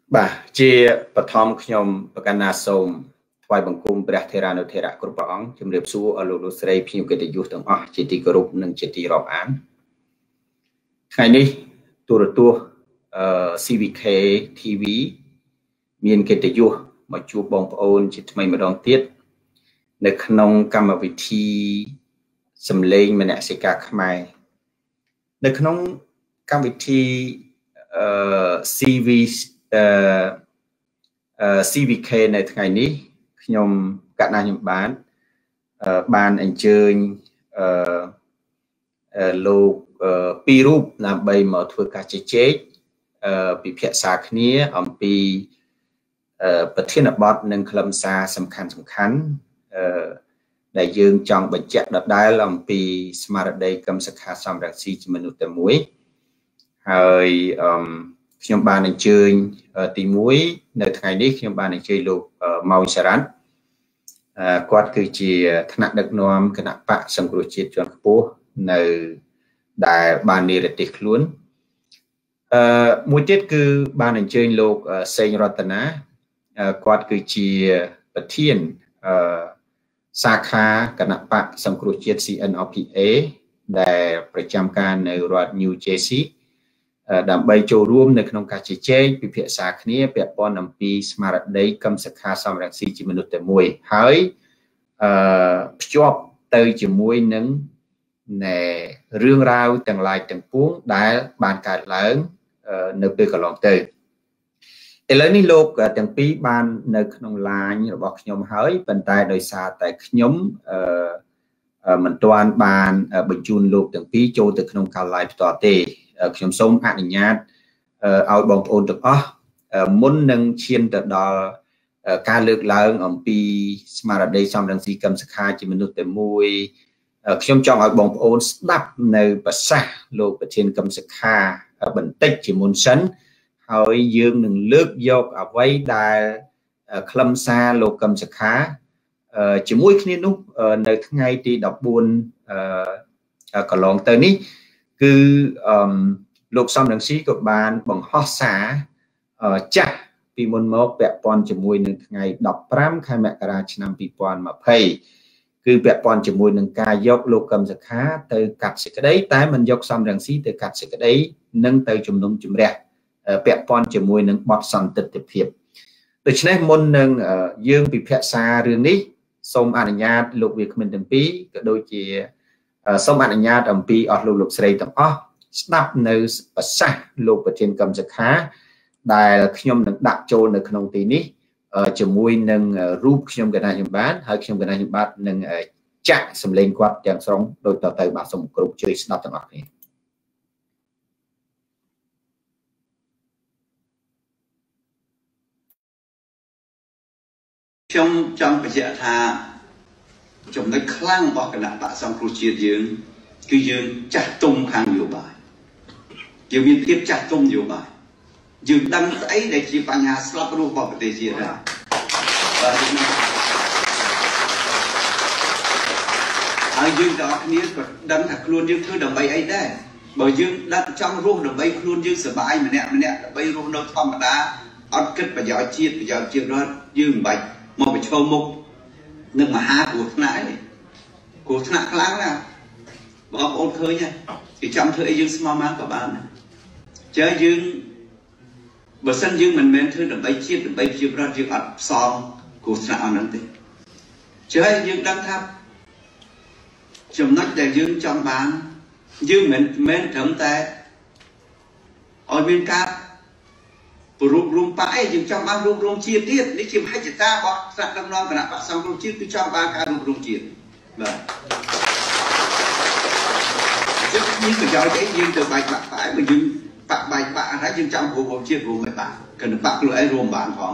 Bà chia bậc thom nhom bậc na sôm vài bằng cung bẹt thera nô thera cột bóng chấm điệp số ở lô lô srei phim cái tiêu từng chỉ tì group nâng chỉ tì rọp án ngày đi tua CVK TV miền cái tiêu mà chú bông ôn chỉ thay mà đón tiếtในขนมกรรมวิธีสำเร็จมันเนี่ยสิกาขมายในขนมกรรมวิธี CV CVK ในថ្ងៃនេះខ្ញុំកណ្ដាលខ្ញុំបានអញ្ជើញលោកពីររូបដើម្បីមកធ្វើការជជែកពិភាក្សាគ្នាអំពីប្រធានបទនិងខ្លឹមសារសំខាន់ដែលយើងចង់បញ្ជាក់ដដែលអំពីស្មារតីកម្មសិក្ខាសមរង្ស៊ីជាមនុស្សតែមួយហើយខ្ញុំបានអញ្ជើញទី1នៅថ្ងៃនេះខ្ញុំបានអញ្ជើញលោកម៉ៅសារ៉ាន់គាត់គឺជាថ្នាក់ដឹកនាំគណៈបកសង្គ្រោះជាតិជាន់ខ្ពស់នៅដែលបាននិរទេសខ្លួនមួយទៀតគឺបានអញ្ជើញលោកសេងរតនាគាត់គឺជាប្រធានសាខាគណៈបកសង្គ្រោះជាតិ CNRPA ដែលប្រចាំការនៅរដ្ឋ New Jersey ដើម្បីចូលរួមនៅក្នុងការជជែកពិភាក្សាគ្នាពាក់ព័ន្ធអំពីស្មារតីកម្មសិក្ខាសមរង្ស៊ីជាមនុស្សតែមួយហើយភ្ជាប់ទៅជាមួយនឹងរឿងរ៉ាវទាំងឡាយទាំងពួងដែលបានកើតឡើងនៅពេលកន្លងទៅឥឡូវនេះលោកទាំងពីរបាននៅក្នុង line របស់ខ្ញុំហើយប៉ុន្តែដោយសារតែខ្ញុំមិនទាន់បានបញ្ជូនលោកទាំងពីរចូលទៅក្នុងការ live ផ្ទាល់ទេខ្ញុំសូមអនុញ្ញាតឲ្យបងប្អូនទាំងអស់មុននឹងឈានទៅដល់ការលើកឡើងអំពីស្មារតីសមរង្ស៊ីកម្មសិក្ខាជាមនុស្សតែមួយខ្ញុំចង់ឲ្យបងប្អូនស្ដាប់នៅប្រសាសន៍លោកប្រធានកម្មសិក្ខាបន្តិចជាមុនសិនហើយយើងនឹងលើកយកអ្វីដែលខ្លឹមសារលោកកម្មសិក្ខាជាមួយគ្នានោះនៅថ្ងៃទី14កន្លងទៅនេះគឺលោកសំរងស៊ីក៏បានបង្ហោះសារចាស់ពីមុនមកពាក់ព័ន្ធជាមួយនឹងថ្ងៃ15ខែមករាឆ្នាំ2020គឺពាក់ព័ន្ធជាមួយនឹងការយកលោកកម្មសិក្ខាទៅកាត់សេចក្តីតែមិនយកសំរងស៊ីទៅកាត់សេចក្តីនិងទៅជំនុំជម្រះពាក់ព័ន្ធជាមួយនឹងបទសន្តិភាពដូច្នេះមុននឹងយើងពិភាក្សារឿងនេះសូមអនុញ្ញាតលោកវាគ្មិនទាំងពីរក៏ដូចជាសូមអនុញ្ញាតអំពីអស់លោកស្រីទាំងអស់ស្ដាប់នៅប្រសាសន៍លោកប្រធានកម្មសិក្ខាដែលខ្ញុំនឹងដាក់ចូលនៅក្នុងទីនេះជាមួយនឹងរូបខ្ញុំកណ្ដាលខ្ញុំបានហើយខ្ញុំកណ្ដាលខ្ញុំបាទនឹងចាក់សម្លេងគាត់ទាំងស្រុងដូចតទៅបាទសូមគ្រប់ជួយស្ដាប់ទាំងអស់គ្នាខ្ញុំចង់បញ្ជាក់ថាចំណុចខ្លាំងរបស់គណៈបកសង្គ្រោះជាតិយើងគឺយើងចាស់ទុំខាងនយោបាយយើងមានភាពចាស់ទុំនយោបាយយើងដឹងស្អីដែលជាបញ្ហាស្លាប់រស់របស់ប្រទេសជាតិដែរហើយយើងទាំងអស់គ្នាក៏ដឹងថាខ្លួនយើងធ្វើដើម្បីអីដែរបើយើងដាក់ចង់រស់ដើម្បីខ្លួនយើងសុបាយម្នាក់ដើម្បីរស់នៅធម្មតាអត់គិតប្រយោជន៍ជាតិប្រយោជន៍ជាតិរដ្ឋយើងមិនបាច់មកប្រឈមមុខនឹងមហាគ្រោះថ្នាក់នេះគ្រោះថ្នាក់ខ្លាំងណាស់បងប្អូនឃើញទេគេចង់ធ្វើអីយើងស្មោះមកក៏បានចេះយើងបើសិនយើងមិនមែនធ្វើដើម្បីជាតិដើម្បីប្រជាប្រដ្ឋយើងអត់ផ្សំគ្រោះថ្នាក់អស់ហ្នឹងទេចេះយើងដឹងថាចំណុចដែលយើងចង់បានយើងមិនមែនត្រឹមតែឲ្យមានការប្ររូបរួមបកឯងយើងចង់បានរួមរំជាតិទៀតនេះជាមហិច្ឆតារបស់ថ្នាក់ដឹកនាំគណៈបកសង្គ្រោះជាតិគឺចង់បានការរួមរំជាតិបាទចឹងនេះប្រយោជន៍អីយើងទៅបែកបាក់តែបើយើងបាក់បែកបាក់អត់ហើយយើងចង់រួមរំជាតិរួមមិនបានគណៈបកខ្លួនឯងរួមបានផង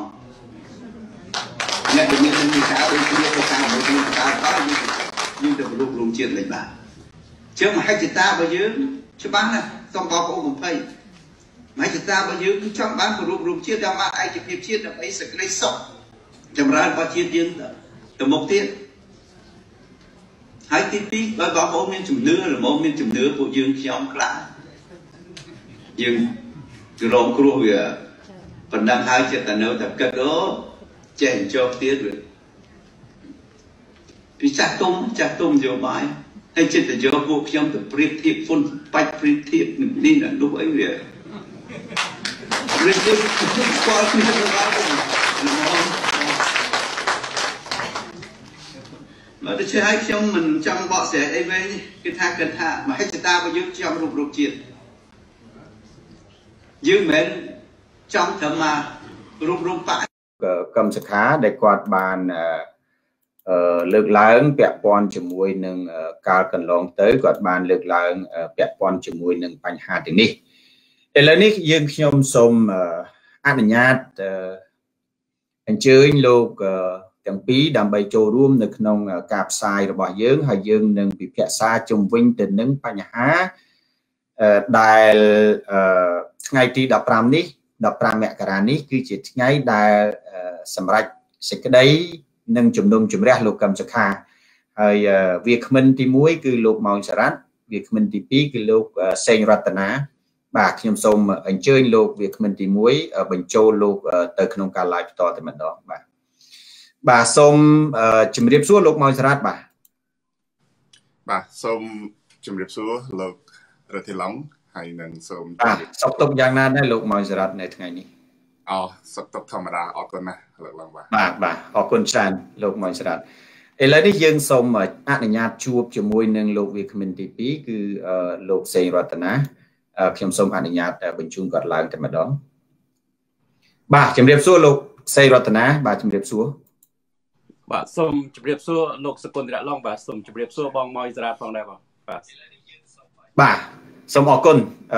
អ្នកដែលមាននិកាដូចគ្នាទៅតាមមួយគ្នាតើយើងទៅរួមរំជាតិមិនបានចឹងមហិច្ឆតារបស់យើងច្បាស់ណាស់សូមបងប្អូន20មហិច្ឆតារបស់យើងគឺចង់បានប្ររូបរួមជាតិដើម្បីបានឯកភាពជាតិដើម្បីសេចក្តីសុខចម្រើនរបស់ជាតិយើងទៅមុខទៀតហើយទី2បើបងប្អូនមានជំនឿល្មមមានជំនឿពួកយើងខ្ញុំខ្លះយើងរងគ្រោះវា phần đang hai chuyện là nếu tập cất đó chèn cho tiếng rồi vì chắc tung nhiều bài hay chuyện là do cuộc sống tập priết thiệp phun bạch priết thiệp nên là lúc ấy về priết thiệp qua priết mà tôi chơi hay trong mình trong bọ sẽ ấy với cái tha cần hạ mà hết ta bao nhiêu trong rụp chuyện dương mến trong thầm mà rụp bãi កម្មសខាដែលគាត់បានលើកឡើងពាក់ព័ន្ធជាមួយនឹងកាលកន្លងទៅគាត់បានលើកឡើងពាក់ព័ន្ធជាមួយនឹងបញ្ហាទាំងនេះឥឡូវនេះយើងខ្ញុំសូមអនុញ្ញាតអញ្ជើញលោកទាំងពីរដើម្បីចូលរួមនៅក្នុងការផ្សាយរបស់យើងហើយយើងនឹងពិភាក្សាជុំវិញទៅនឹងបញ្ហាដែលថ្ងៃទី15នេះ15មករានេះគឺជាថ្ងៃដែលសម្រាប់សេចក្តីនិងជំនុំជម្រះលោកកឹមសុខាហើយវាគ្មិនទី1គឺលោកម៉ោងសារ៉ាត់វាគ្មិនទី2គឺលោកសេងរតនាបាទខ្ញុំសូមអញ្ជើញលោកវាគ្មិនទី1បញ្ចូលលោកទៅក្នុងការ live ផ្ទាល់តែម្ដងបាទសូមជម្រាបសួរលោកម៉ោងសារ៉ាត់បាទសូមជម្រាបសួរលោករថីឡុងហើយនឹងសូមសុខទុក្ខយ៉ាងណាដែរលោកម៉ោងសារ៉ាត់នៅថ្ងៃនេះសុខទុក្ខធម្មតាអរគុណណាស់លោកឡុងបាទអរគុណច្រើនលោកម៉ោងសារ៉ាត់ឥឡូវនេះយើងសូមអនុញ្ញាតជួបជាមួយនឹងលោកវាគ្មិនទី2គឺលោកសេងរតនាខ្ញុំសូមអនុញ្ញាតបញ្ជូនគាត់ឡើងតែម្ដងបាទជម្រាបសួរលោកសេងរតនាបាទជម្រាបសួរបាទសូមជម្រាបសួរលោកសកុនរៈឡុងបាទសូមជម្រាបសួរបងម៉ោយសារ៉ាត់ផងដែរបាទសូមអរគុណ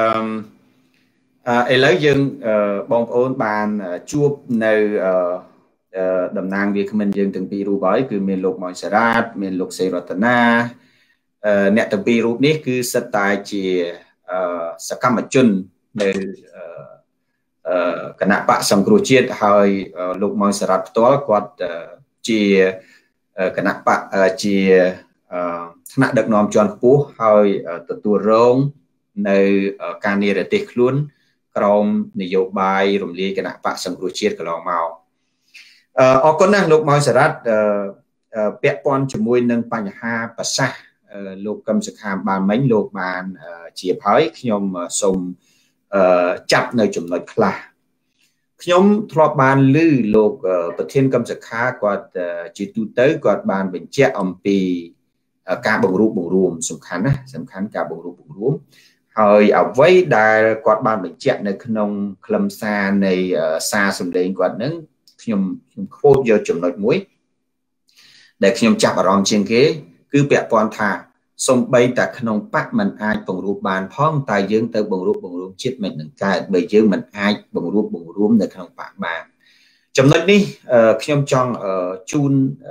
ឥឡូវយើងបងប្អូនបានជួបនៅតំណាងវាគ្មិនយើងទាំងពីររូបហើយគឺមានលោកម៉ោយសារ៉ាត់មានលោកសេងរតនាអ្នកទាំងពីររូបនេះគឺសិតតែជាសកម្មជននៅគណៈបកសង្គ្រោះជាតិហើយលោកម៉ោយសារ៉ាត់ផ្ទាល់គាត់ជាគណៈបកជាថ្នាក់ដឹកនាំជាន់ខ្ពស់ហើយទទួលរងនៅការនិរទេសខ្លួនក្រមនយោបាយរំលាយគណៈបកសង្គ្រោះជាតិកន្លងមកអរគុណណាស់លោកម៉ោយសារ៉ាត់ពាក់ព័ន្ធជាមួយនឹងបញ្ហាប្រសាសន៍លោកកឹមសុខាបានមិញលោកបានជាហើយខ្ញុំសូមចាប់នៅចំណុចខ្លះខ្ញុំធ្លាប់បានឮលោកប្រធានកឹមសុខាគាត់ជាទូទៅគាត់បានបញ្ជាក់អំពីការបង្រួបបង្រួមសំខាន់ការបង្រួបបង្រួមហើយអ្វីដែលគាត់បានបញ្ជាក់នៅក្នុងខ្លឹមសារនៃសារសម្លេងគាត់នឹងខ្ញុំខូចយកចំណុចមួយដែលខ្ញុំចាប់អារម្មណ៍ជាងគេគឺពាក់ព័ន្ធថាសំបីតែក្នុងបកមិនអាចបង្រួបបានផងតែយើងទៅបង្រួបបង្រួមជាតិមិននឹងកើតបើយើងមិនអាចបង្រួបបង្រួមនៅក្នុងបកបានចំណុចនេះខ្ញុំចង់ជូន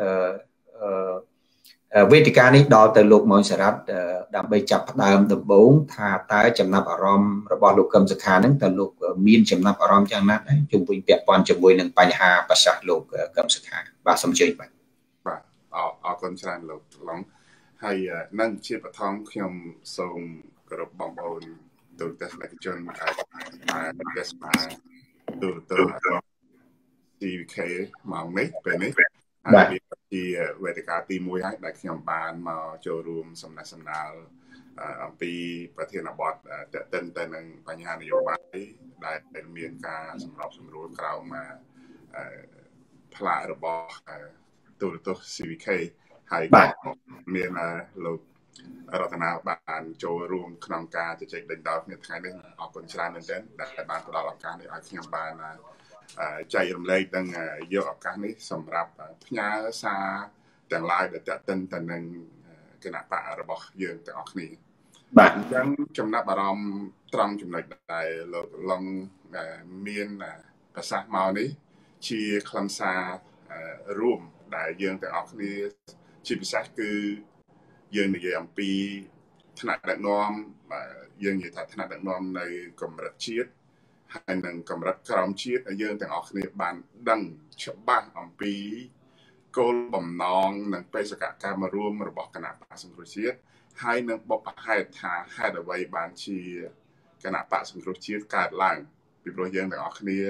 វេទិកានេះដល់ទៅលោកម៉ោយសារ៉ាត់ដើម្បីចាប់ផ្ដើមដំបូងថាតើចំណាប់អារម្មណ៍របស់លោកកឹមសុខានឹងតើលោកមានចំណាប់អារម្មណ៍យ៉ាងណាដែរជុំវិញពាក់ព័ន្ធជាមួយនឹងបញ្ហាប្រសាសន៍លោកកឹមសុខាបាទសូមអញ្ជើញបាទអរគុណច្រើនលោកឡុងហើយនឹងជាបឋមខ្ញុំសូមគោរពបងប្អូនទូទៅទស្សនិកជនអាចទេសនាទូទៅ CVK មកនេះពេលនេះហើយវាជាវេទិកាទី1ហើយដែលខ្ញុំបានមកចូលរួមសំណេះសំណាលអំពីប្រធានបទតេតិនទៅនឹងបញ្ហានយោបាយដែលមានការសម្របសម្រួលក្រោមផ្លាករបស់ទូរទស្សន៍ CVK ហើយមានលោករតនាបានចូលរួមក្នុងការជជែកដេញដោលគ្នាថ្ងៃនេះអរគុណច្រើនមែនទែនដែលបានផ្ដល់ឱកាសនេះឲ្យខ្ញុំបានចែករំលែកនិងយកឱកាសនេះសម្រាប់ផ្ញើសារទាំងឡាយដែលតេតិនទៅនឹងគណៈបករបស់យើងទាំងអស់គ្នាបាទអញ្ចឹងចំណាប់អារម្មណ៍ត្រង់ចំណុចដែលលោកឡុងមានប្រសាសន៍មកនេះជាខ្លឹមសាររួមដែលយើងទាំងអស់គ្នាជាពិសេសគឺយើងនិយាយអំពីថ្នាក់ដឹកនាំយើងនិយាយថាថ្នាក់ដឹកនាំនៅកម្រិតជាតិហើយនឹងកម្រិតក្រោមជាតិឲ្យយើងទាំងអស់គ្នាបានដឹងច្បាស់អំពីគោលបំណងនិងបេសកកម្មរួមរបស់គណៈបកសង្គ្រោះជាតិហើយនឹងបបហេតុថាហេតុអ្វីបានជាគណៈបកសង្គ្រោះជាតិកើតឡើងពីព្រោះយើងទាំងអស់គ្នា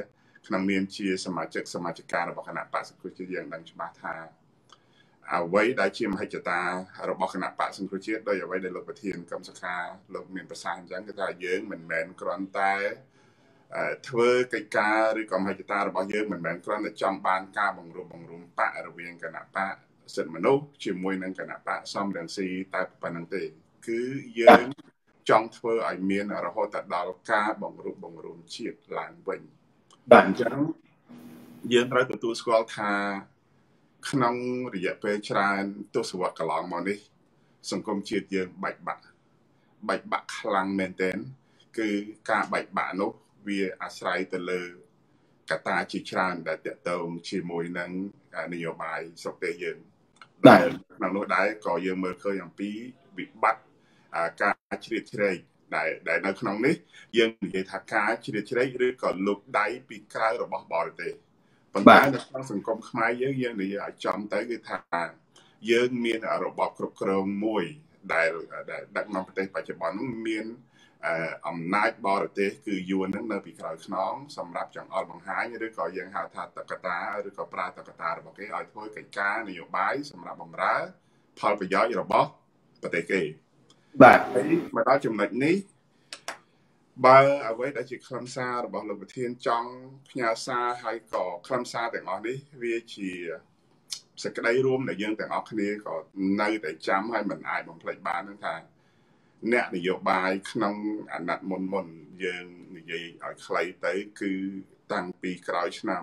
ក្នុងនាមជាសមាជិកការរបស់គណៈបក្សសង្គ្រោះជាតិយើងដឹងច្បាស់ថាអ្វីដែលជាមហិច្ឆតារបស់គណៈបក្សសង្គ្រោះជាតិដោយអ្វីដែលលោកប្រធានកម្មសខាលោកមានប្រសាសន៍អញ្ចឹងគឺថាយើងមិនមែនគ្រាន់តែធ្វើកិច្ចការឬក៏មហិច្ឆតារបស់យើងមិនមែនគ្រាន់តែចង់បានការបង្រួបបង្រួមបករវាងគណៈបកសិទ្ធិមនុស្សជាមួយនឹងគណៈបកសំរងស៊ីតែប៉ុណ្្នឹងទេគឺយើងចង់ធ្វើឲ្យមានរហូតដល់ការបង្រួបបង្រួមជាតិឡើងវិញបាទអញ្ចឹងយើងត្រូវទទួលស្គាល់ថាក្នុងរយៈពេលច្រើនទសវត្សរ៍កន្លងមកនេះសង្គមជាតិយើងបែកបាក់ខ្លាំងមែនទែនគឺការបែកបាក់នោះវាអាស្រ័យទៅលើកត្តាជាច្រើនដែលទាក់ទងជាមួយនឹងនយោបាយស្រុកទេសយើងដែលក្នុងនោះដែរក៏យើងមើលឃើញអំពីវិបត្តិការជ្រៀតជ្រែកដែលនៅក្នុងនេះយើងនិយាយថាការជ្រៀតជ្រែកឬក៏លុបដៃពីក្រៅរបស់បរទេសប៉ុន្តែនៅក្នុងសង្គមខ្មែរយើងនិយាយឲ្យចំទៅគឺថាយើងមានរបបគ្រប់គ្រងមួយដែលដឹកនាំប្រទេសបច្ចុប្បន្ននោះមានអំណាចបរទេសគឺយួននឹងនៅពីក្រោយខ្នងសម្រាប់ចង្អុលបង្ហាញឬក៏យើងហៅថាតកតាឬក៏ប្រើតកតារបស់គេឲ្យធ្វើកិច្ចការនយោបាយសម្រាប់បម្រើផលប្រយោជន៍របស់ប្រទេសគេបាទហើយមកដល់ចំណុចនេះបើអ្វីដែលជាខ្លឹមសាររបស់លោកប្រធានចង់ផ្ញើសារហើយក៏ខ្លឹមសារទាំងអស់នេះវាជាសេចក្តីរួមដែលយើងទាំងអស់គ្នាក៏នៅតែចាំហើយមិនអាចបំភ្លេចបាននឹងថាអ្នកនយោបាយក្នុងអាណត្តិមុនយើងនិយាយឲ្យខ្លីទៅគឺតាំងពីក្រោយឆ្នាំ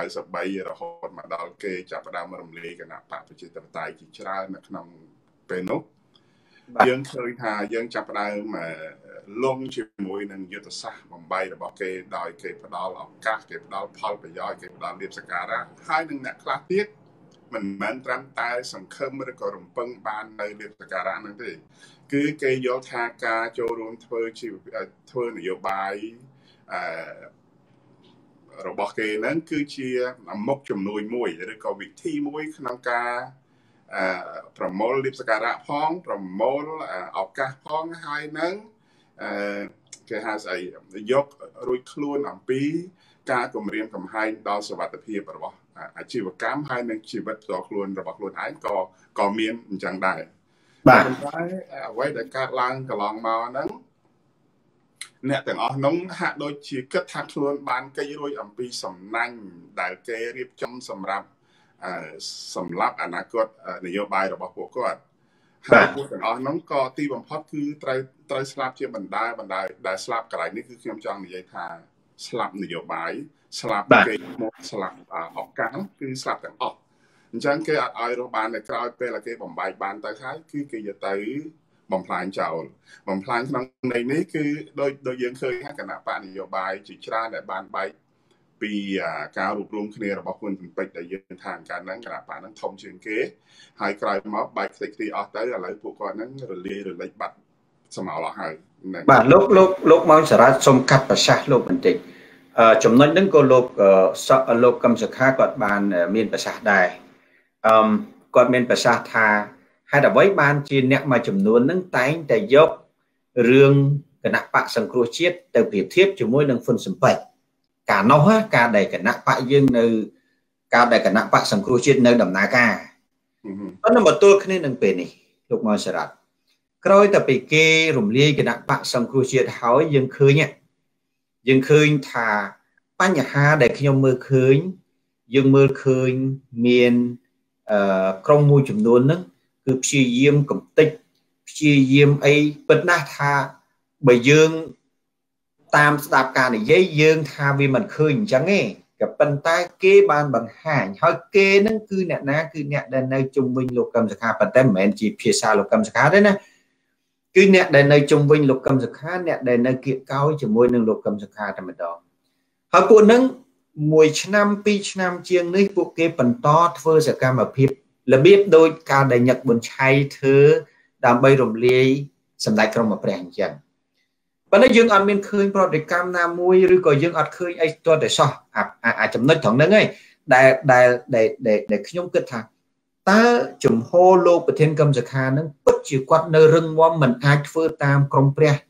93រហូតមកដល់គេចាប់ផ្ដើមរំលាយគណៈបកប្រជាធិបតេយ្យជាច្រើននៅក្នុងពេលនោះយើងឃើញថាយើងចាប់ផ្ដើមលងជាមួយនឹងយុទ្ធសាស្ត្របំបីរបស់គេដោយគេផ្ដល់ឱកាសគេផ្ដល់ផលប្រយោជន៍គេផ្ដល់លៀបសក្ការៈហើយនឹងអ្នកខ្លះទៀតមិនមែនត្រឹមតែសង្ឃឹមឬក៏រំពឹងបាននៅលៀបសក្ការៈហ្នឹងទេគឺគេយល់ថាការចូលរួមធ្វើនយោបាយរបស់គេហ្នឹងគឺជាមុខជំនួយមួយឬក៏វិធីមួយក្នុងការប្រមូលលៀបសក្ការៈផងប្រមូលឱកាសផងហើយនឹងគេហៅស្អីយករួចខ្លួនអំពីការគម្រាមកំហែងដល់សុវត្ថិភាពរបស់អាជីវកម្មហើយនឹងជីវិតផ្ទាល់ខ្លួនរបស់ខ្លួនឯងក៏មានអញ្ចឹងដែរបាទប៉ុន្តែអ្វីដែលកើតឡើងកន្លងមកហ្នឹងអ្នកទាំងអស់នោះហាក់ដូចជាគិតថាខ្លួនបានកិច្ចរួចអំពីសំណាញ់ដែលគេរៀបចំសម្រាប់សម្រាប់អនាគតនយោបាយរបស់ពួកគាត់ហើយពួកទាំងអស់នោះក៏ទីបំផុតគឺត្រូវស្លាប់ជាបណ្ដាដែលស្លាប់កន្លែងនេះគឺខ្ញុំចង់និយាយថាស្លាប់នយោបាយស្លាប់គេមកស្លាប់ឱកាសគឺស្លាប់ទាំងអស់អញ្ចឹងគេអត់ឲ្យរស់បាននៅក្រោយពេលគេបំបែកបានទៅហើយគឺគេយកទៅបំផ្លាញចោលបំផ្លាញក្នុងន័យនេះគឺដោយយើងឃើញថាគណៈបកនយោបាយជាច្រើនដែលបានបែកពីការរួបរวมគ្នារបស់ហ៊ុនស៊ិនប៉ិចដែលយើងថាកាលហ្នឹងគណៈបកហ្នឹងធំជាងគេហើយក្រោយមកបែកខ្ទេចខ្ទីអស់ទៅឥឡូវពួកគាត់ហ្នឹងរលាយរលិចបាត់សមោលអស់ហើយបាទលោកមកសារ៉ាសូមកាត់ប្រសាសន៍លោកបន្តិចចំណុចហ្នឹងក៏លោកកឹមសុខាគាត់បានមានប្រសាសន៍ដែរគាត់មានប្រសាសន៍ថាហេតុអ្វីបានជាអ្នកមួយចំនួនហ្នឹងតែងតែយករឿងគណៈបកសង្គ្រោះជាតិទៅប្រៀបធៀបជាមួយនឹងហ៊ុនស៊ិនប៉ិចកាលនោះការដែលគណៈបកយើងនៅការដែលគណៈបកសង្គ្រោះជាតិនៅដំណើរការប៉ុន្តែមកទល់គ្នានឹងពេលនេះលោកមកសារ៉ាត់ក្រោយតែពីគេរំលាយគណៈបកសង្គ្រោះជាតិហើយយើងឃើញថាបញ្ហាដែលខ្ញុំមើលឃើញយើងមើលឃើញមានក្រុមមួយចំនួនហ្នឹងគឺព្យាយាមកំទេចព្យាយាមអីពិតណាស់ថាបើយើងតាមស្ដាប់ការនិយាយយើងថាវាមិនឃើញអញ្ចឹងទេក៏ប៉ុន្តែគេបានបង្ហាញហើយគេហ្នឹងគឺអ្នកណាគឺអ្នកដែលនៅជុំវិញលោកកឹមសុខាប៉ុន្តែមិនមែនជាភាសាលោកកឹមសុខាទេណាគឺអ្នកដែលនៅជុំវិញលោកកឹមសុខាអ្នកដែលនៅគៀកកោជាមួយនឹងលោកកឹមសុខាតែម្ដងហើយពួកហ្នឹង1ឆ្នាំ2ឆ្នាំជាងនេះពួកគេបន្តធ្វើសកម្មភាពរបៀបដោយការដែលញឹកប៊ុនឆៃធ្វើដើម្បីរំលាយសម្ដេចក្រមព្រះអញ្ចឹងប៉ុន្តែយើងអត់មានឃើញប្រតិកម្មណាមួយឬក៏យើងអត់ឃើញអីទាល់តែសោះអាចំណុចត្រង់ហ្នឹងឯងដែលខ្ញុំគិតថាតើជំហរលោកប្រធានកឹមសុខានឹងពិតជាគាត់នៅរឹងមាំមិនអាចធ្វើតាមក្រមព្រះ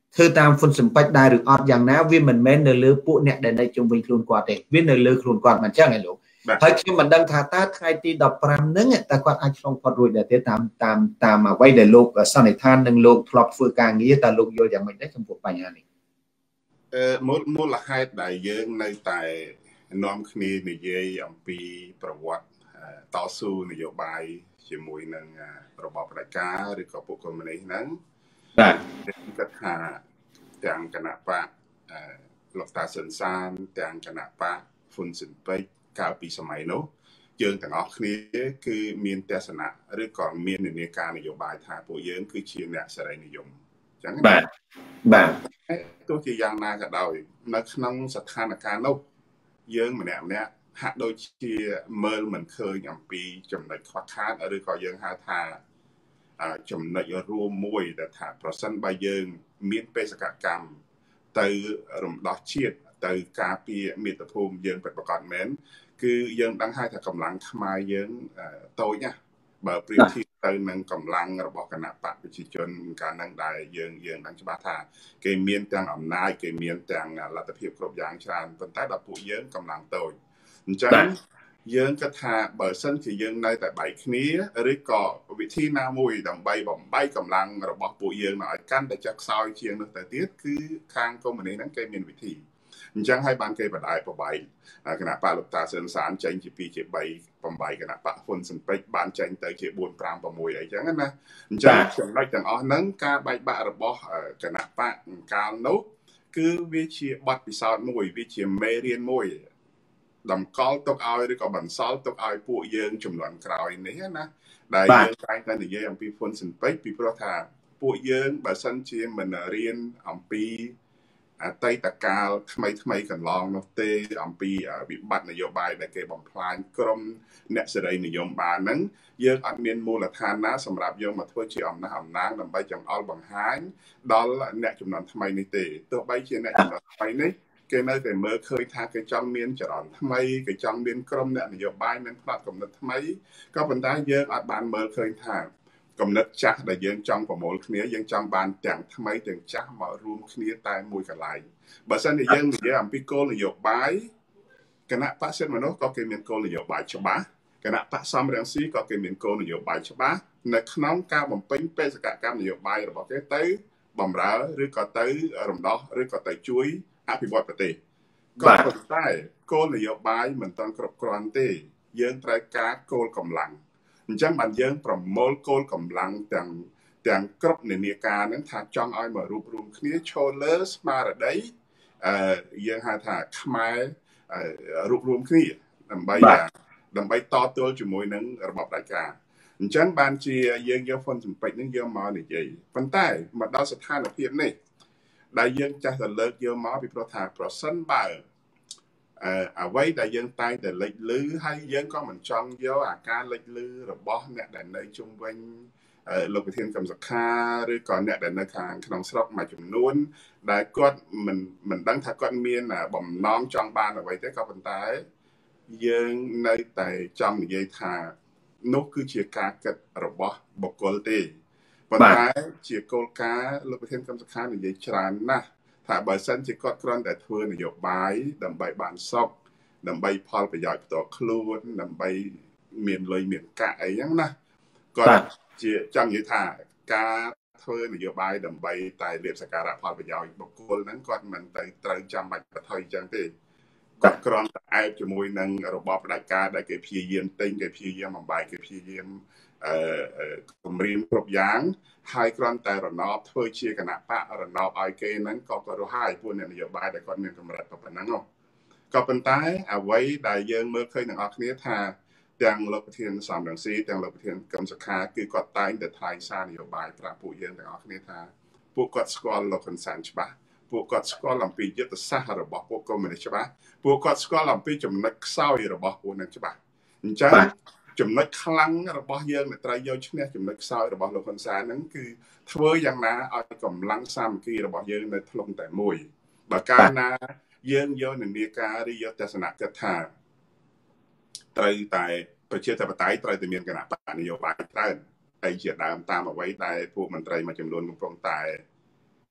ធ្វើតាមហ្វុនសំពេចដែរឬអត់យ៉ាងណាវាមិនមែននៅលើពួកអ្នកដែលនៅជុំវិញខ្លួនគាត់ទេវានៅលើខ្លួនគាត់មិនចឹងឯលោកហើយខ្ញុំមិនដឹងថាតើថ្ងៃទី15ហ្នឹងតើគាត់អាចឆ្លងផុតរួចដែរទេតាមអ្វីដែលលោកសន្និដ្ឋាននិងលោកធ្លាប់ធ្វើការងារតើលោកយល់យ៉ាងម៉េចដែរចំពោះបញ្ហានេះមូលហេតុដែលយើងនៅតែនាំគ្នានិយាយអំពីប្រវត្តិតស៊ូនយោបាយជាមួយនឹងរបបផ្ដាច់ការឬក៏ពួកកុម្មុយនីសហ្នឹងបាទគាត់ថាទាំងគណៈបកលោកតាសុនសានទាំងគណៈបកហ៊ុនស៊ិនពេជ្រកាលពីសម័យនោះយើងទាំងអស់គ្នាគឺមានទស្សនៈឬក៏មាននិន្នាការនយោបាយថាពួកយើងគឺជាអ្នកសេរីនិយមអញ្ចឹងបាទទោះជាយ៉ាងណាក៏ដោយនៅក្នុងស្ថានភាពនោះយើងម្នាក់ហាក់ដូចជាមើលមិនឃើញអំពីចំណុចខ្វះខាតឬក៏យើងហៅថាចំណុចរួមមួយដែលថាប្រសិនបើយើងមានបេសកកម្មទៅរំដោះជាតិទៅការពារមាតុភូមិយើងពិតប្រាកដមែនគឺយើងដឹងហើយថាកម្លាំងខ្មែរយើងតូចណាស់បើប្រៀបធៀបទៅនឹងកម្លាំងរបស់គណៈបកប្រជាជនកាលហ្នឹងដែលយើងដឹងច្បាស់ថាគេមានទាំងអំណាចគេមានទាំងលទ្ធភាពគ្រប់យ៉ាងច្រើនប៉ុន្តែដល់ពួកយើងកម្លាំងតូចអញ្ចឹងយើងគិតថាបើសិនជាយើងនៅតែបែកគ្នាឬក៏វិធីណាមួយដើម្បីបំបែកកម្លាំងរបស់ពួកយើងឲ្យកាន់តែចាក់ខ្សោយជាងនោះទៅទៀតគឺខាងកុម្មុយនីសហ្នឹងគេមានវិធីអញ្ចឹងហើយបានគេបដិបបែកគណៈបកលោកតាសឿនសានចេញជា2ជា3បំបែកគណៈបកហ៊ុនស៊ិនពេជ្របានចេញទៅជា4 5 6អីចឹងណាអញ្ចឹងចំណុចទាំងអស់ហ្នឹងការបែកបាក់របស់គណៈបកកាលនោះគឺវាជាបទពិសោធន៍មួយវាជាមេរៀនមួយតម្កល់ទុកឲ្យឬក៏បន្សល់ទុកឲ្យពួកយើងចំនួនក្រោយនេះណាដែលយើងតែងតែនិយាយអំពីហ៊ុនស៊ិនពេជ្រពីព្រោះថាពួកយើងបើសិនជាមិនរៀនអំពីអតីតកាលថ្មីកន្លងនោះទេអំពីវិបត្តិនយោបាយដែលគេបំផ្លាញក្រុមអ្នកសេរីនិយមបានហ្នឹងយើងអត់មានមូលដ្ឋានណាសម្រាប់យកមកធ្វើជាអំណះអំណាងដើម្បីចង្អុលបង្ហាញដល់អ្នកចំនួនថ្មីនេះទេទោះបីជាអ្នកចំនួនថ្មីនេះគេនៅតែមើលឃើញថាគេចង់មានចរន្តថ្មីគេចង់មានក្រុមអ្នកនយោបាយមានផ្នត់គំនិតថ្មីក៏ប៉ុន្តែយើងអត់បានមើលឃើញថាគំនិតចាស់ដែលយើងចង់ប្រមូលគ្នាយើងចង់បានទាំងថ្មីទាំងចាស់មករួមគ្នាតែមួយកន្លែងបើសិនជាយើងនិយាយអំពីគោលនយោបាយគណៈបក្សសិទ្ធិមនុស្សក៏គេមានគោលនយោបាយច្បាស់គណៈបក្សសំរងស៊ីក៏គេមានគោលនយោបាយច្បាស់នៅក្នុងការបំពេញបេសកកម្មនយោបាយរបស់គេទៅបំរើឬក៏ទៅរំដោះឬក៏ទៅជួយអភិវឌ្ឍប្រទេសក៏ប៉ុន្តែគោលនយោបាយមិនទាន់គ្រប់គ្រាន់ទេយើងត្រូវការគោលកម្លាំងអញ្ចឹងបានយើងប្រមូលគោលកម្លាំងទាំងគ្រប់និន្នាការហ្នឹងថាចង់ឲ្យមករួបរวมគ្នាឈរលើស្មារតីយើងហៅថាខ្មែររួបរวมគ្នាដើម្បីតទល់ជាមួយនឹងរបបផ្ដាច់ការអញ្ចឹងបានជាយើងយកហ៊ុនស៊ិនពេជ្រហ្នឹងយកមកនិយាយប៉ុន្តែមកដល់ស្ថានភាពនេះដែលយើងចាស់តែលើកយកមកពីព្រោះថាប្រសិនបើអ្វីដែលយើងតែងតែលេចលឺហើយយើងក៏មិនចង់យកអាការលេចលឺរបស់អ្នកដែលនៅជុំវិញលោកប្រធានកឹមសុខាឬក៏អ្នកដែលនៅខាងក្នុងស្រុកមួយចំនួនដែលគាត់មិនដឹងថាគាត់មានបំណងចង់បានអ្វីទេក៏ប៉ុន្តែយើងនៅតែចង់និយាយថានោះគឺជាការគិតរបស់បុគ្គលទេប៉ុន្តែជាគោលការណ៍លោកប្រធានកឹមសុខានិយាយច្រើនណាស់ថាបើសិនជាគាត់គ្រាន់តែធ្វើនយោបាយដើម្បីបានសុខដើម្បីផលប្រយោជន៍ផ្ទាល់ខ្លួនដើម្បីមានលុយមានកាក់អីហ្នឹងណាគាត់ជាចង់និយាយថាការធ្វើនយោបាយដើម្បីតែលៀបសក្ការៈផលប្រយោជន៍បុគ្គលហ្នឹងគាត់មិនទៅត្រូវចាំបាច់បថុយអញ្ចឹងទេគាត់គ្រាន់តែឯកជាមួយនឹងរបបផ្ដាច់ការដែលគេព្យាយាមទិញគេព្យាយាមបំបែកគេព្យាយាមគម្រាមគ្រប់យ៉ាងហើយគ្រាន់តែរណបធ្វើជាគណៈបករណបឲ្យគេហ្នឹងក៏រស់ហើយពួកអ្នកនយោបាយដែលគាត់មានកម្រិតប៉ុណ្ណឹងក៏ប៉ុន្តែអ្វីដែលយើងមើលឃើញទាំងអស់គ្នាថាទាំងលោកប្រធានសំរងស៊ីទាំងលោកប្រធានកឹមសុខាគឺគាត់តែងតែថ្លែងសារនយោបាយប្រាប់ពួកយើងទាំងអស់គ្នាថាពួកគាត់ស្គាល់លោកហ៊ុនសែនច្បាស់ពួកគាត់ស្គាល់អំពីយុទ្ធសាស្ត្ររបស់ពួកកុម្មុយនីសច្បាស់ពួកគាត់ស្គាល់អំពីចំណុចខ្សោយរបស់ពួកនឹងច្បាស់អញ្ចឹងចំណុចខ្លាំងរបស់យើងដែលត្រូវយកឈ្នះចំណុចខ្សោយរបស់លោកហ៊ុនសែនហ្នឹងគឺធ្វើយ៉ាងណាឲ្យកម្លាំងសាមគ្គីរបស់យើងនៅធ្លុងតែមួយបើកាលណាយើងយកនិន្នាការឬយកទស្សនៈគិតថាត្រូវតែប្រជាធិបតេយ្យត្រូវតែមានគណៈបកនយោបាយច្រើនហើយជាដើមតាមអ្វីដែលពួកមន្ត្រីមួយចំនួនកំពុងតែ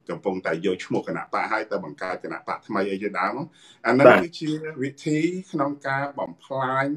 កំពុងតែយកឈ្មោះគណៈបកឲ្យទៅបង្កើតគណៈបកថ្មីអីជាដើមអាហ្នឹងគឺជាវិធីក្នុងការបំផ្លាញ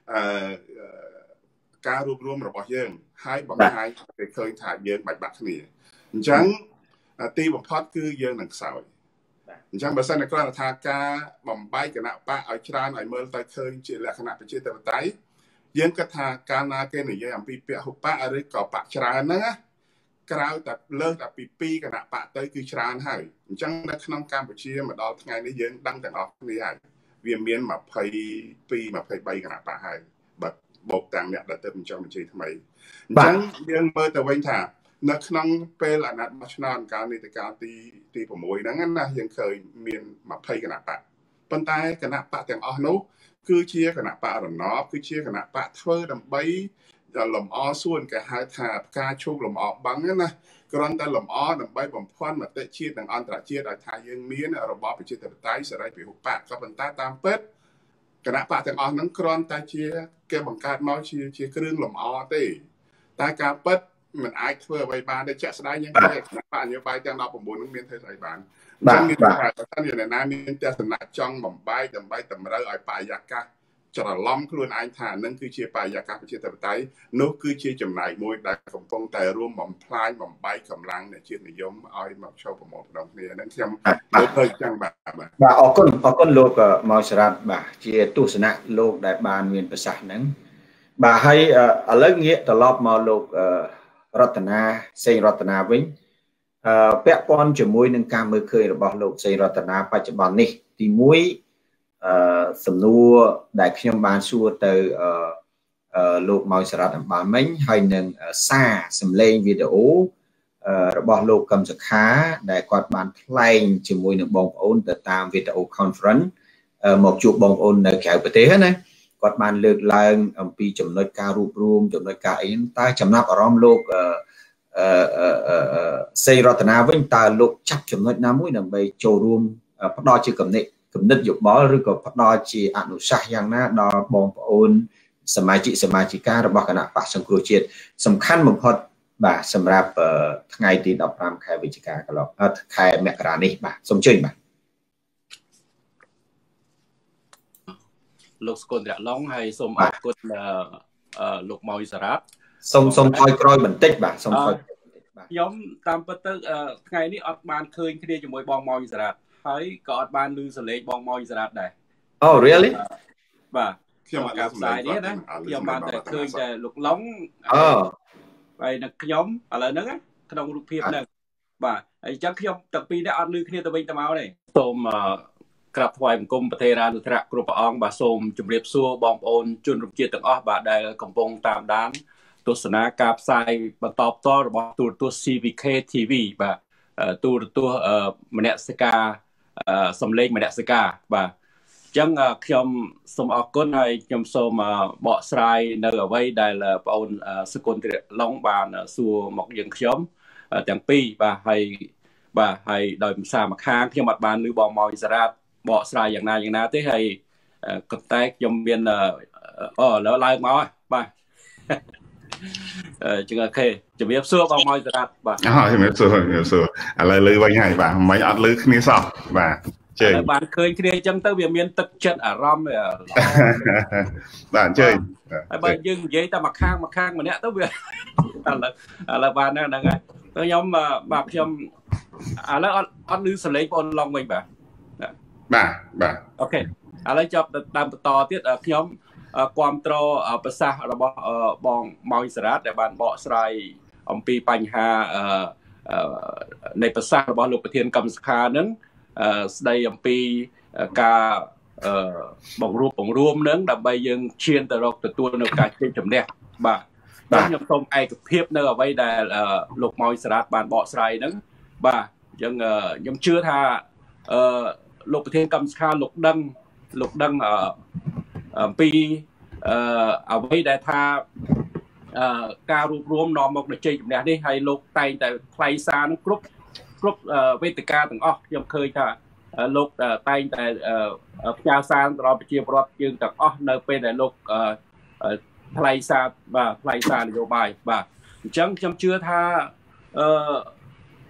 ការរួបរวมរបស់យើងហើយបង្ហាញឲ្យឃើញថាយើងបែកបាក់គ្នាអញ្ចឹងទីបំផុតគឺយើងនឹងខ្សោយអញ្ចឹងបើសិនតែគ្រាន់តែថាការបំបែកគណៈបកឲ្យច្រើនឲ្យមើលទៅឃើញជាលក្ខណៈប្រជាធិបតេយ្យយើងគិតថាកាលណាគេនិយាយអំពីពហុបកឬក៏បកច្រើនហ្នឹងណាក្រៅតែលើសតែពី2គណៈបកទៅគឺច្រើនហើយអញ្ចឹងនៅក្នុងកម្ពុជាមកដល់ថ្ងៃនេះយើងដឹងទាំងអស់គ្នាហើយវាមាន22 23គណៈបកហើយបើបូកទាំងអ្នកដែលទៅបញ្ចុះបញ្ជីថ្មីអញ្ចឹងយើងមើលទៅវិញថានៅក្នុងពេលអាណត្តិបោះឆ្នោតកាលនីតិកាលទី6ហ្នឹងណាយើងឃើញមាន20គណៈបកប៉ុន្តែគណៈបកទាំងអស់នោះគឺជាគណៈបករណបគឺជាគណៈបកធ្វើដើម្បីលំអសួនគេហៅថាផ្កាឈូកលំអបឹងណាគ្រាន់តែលំអដើម្បីបំភាន់មតិជាតិនិងអន្តរជាតិឲ្យថាយើងមានរបបប្រជាធិបតេយ្យសេរីពហុបកក៏ប៉ុន្តែតាមពិតគណៈបកទាំងអស់ហ្នឹងគ្រាន់តែជាគេបង្កើតមកជាគ្រឿងលំអទេតែការពិតមិនអាចធ្វើអ្វីបានទេជាក់ស្ដែងយើងឃើញគណៈបកនយោបាយទាំង19ហ្នឹងមានធ្វើស្អីបានអញ្ចឹងមានថាបើសិនជាណាមានទស្សនៈចង់បំបែកដើម្បីតម្រូវឲ្យបរិយាកាសច្រឡំខ្លួនឯងថានឹងគឺជាបរិយាកាសប្រជាធិបតេយ្យនោះគឺជាចំណែកមួយដែលកំពុងតែរួមបំផ្លាញបំបែកកម្លាំងនៃជាតិនិយមឲ្យមកចូលប្រមូលផ្ដុំគ្នានឹងខ្ញុំលើកទៅចឹងបាទអរគុណលោកមកសរ៉ាត់បាទជាទស្សនៈលោកដែលបានមានប្រសាសន៍ហ្នឹងបាទហើយឥឡូវងាកត្រឡប់មកលោករតនាសេងរតនាវិញពាក់ព័ន្ធជាមួយនឹងការមើលឃើញរបស់លោកសេងរតនាបច្ចុប្បន្ននេះទី1សំណួរដែលខ្ញុំបានសួរទៅលោកម៉ៅសរ៉ាត់អំបាលមិញហើយនឹងសារសម្លេងវីដេអូរបស់លោកកឹមសុខាដែលគាត់បានថ្លែងជាមួយនឹងបងប្អូនទៅតាមវីដេអូ conference មកជួបបងប្អូននៅក្រៅប្រទេសណាគាត់បានលើកឡើងអំពីចំណុចការរួបរวมចំណុចការអីតែចំណាប់អារម្មណ៍លោកសេងរតនាវិញតើលោកចាប់ចំណុចណាមួយដើម្បីចូលរួមផ្ដល់ជាគំនិតយោបល់ឬក៏ផ្ដល់ជាអនុសាសន៍យ៉ាងណាដល់បងប្អូនសមាជិការបស់គណៈបក្សសង្គ្រោះជាតិសំខាន់បំផុតបាទសម្រាប់ថ្ងៃទី15ខែវិច្ឆិកាកន្លងខែមករានេះបាទសូមអញ្ជើញបាទលោកស្គុនរៈឡុងហើយសូមអរគុណលោកម៉ៅសរ៉ាត់សូមថយក្រោយបន្តិចបាទសូមថយបាទខ្ញុំតាមពិតទៅថ្ងៃនេះអត់បានឃើញគ្នាជាមួយបងម៉ៅសរ៉ាត់ហើយក៏អត់បានឮសលេងបងម៉ៅសរ៉ាត់ដែរ Oh really បាទខ្ញុំអត់ការសម្ដែងនេះណាខ្ញុំបានតែឃើញតែលោកឡុងហើយនឹងខ្ញុំឥឡូវហ្នឹងក្នុងរូបភាពហ្នឹងបាទហើយអញ្ចឹងខ្ញុំទាំងពីរនេះអត់ឮគ្នាទៅវិញទៅមកទេសូមក្រាបថ្វាយបង្គំប្រទេរានុត្រៈគ្រប់ព្រះអង្គបាទសូមជម្រាបសួរបងប្អូនជនរួមជាតិទាំងអស់បាទដែលកំពុងតាមដានទស្សនាការផ្សាយបន្តផ្ទាល់របស់ទូរទស្សន៍ CVK TV បាទទូរទស្សន៍មនសិការសំឡេងមនសិការបាទអញ្ចឹងខ្ញុំសូមអរគុណហើយខ្ញុំសូមបកស្រាយនៅអ្វីដែលបងអូនសុគន្ធរៈឡុងបានសួរមកយើងខ្ញុំទាំងពីរបាទហើយដោយភាសាមួយខាងខ្ញុំអត់បានឮបងម៉ៅសរ៉ាត់បកស្រាយយ៉ាងណាទេហើយក៏តែខ្ញុំមានឥឡូវឡើងមកបាទចឹងអូខេជំរាបសួរបងម៉ៅសរ៉ាត់បាទជំរាបសួរឥឡូវឮវិញហើយបាទមិនអត់ឮគ្នាសោះបាទជើងបានឃើញគ្នាអញ្ចឹងទៅវាមានទឹកចិត្តអារម្មណ៍បាទជើងហើយបើយើងនិយាយតែមួយខាងម្នាក់ទៅវាឥឡូវបានហ្នឹងហើយខ្ញុំបាទខ្ញុំឥឡូវអត់ឮសលេងបងឡុងវិញបាទអូខេឥឡូវចាប់តាមបន្តទៀតខ្ញុំគ្រប់គ្រងប្រសាសន៍របស់បងម៉ៅសរ៉ាត់ដែលបានបកស្រាយអំពីបញ្ហានៃប្រសាសន៍របស់លោកប្រធានកឹមសុខានឹងស្ដីអំពីការបង្រួបនឹងដើម្បីយើងឈានទៅរកទទួលនៅការជ័យជំនះបាទខ្ញុំសូមឯកភាពនៅអ្វីដែលលោកម៉ៅសរ៉ាត់បានបកស្រាយហ្នឹងបាទអញ្ចឹងខ្ញុំជឿថាលោកប្រធានកឹមសុខាលោកដឹងអំពីអ្វីដែលថាការរួបរวมនាំមកនៅជ័យជំនះនេះហើយលោកតែងតែថ្លែងសារនឹងគ្រប់វេទិកាទាំងអស់ខ្ញុំឃើញថាលោកតែងតែផ្ញើសារដល់ប្រជាពលរដ្ឋយើងទាំងអស់នៅពេលដែលលោកថ្លែងសារនយោបាយបាទអញ្ចឹងខ្ញុំជឿថា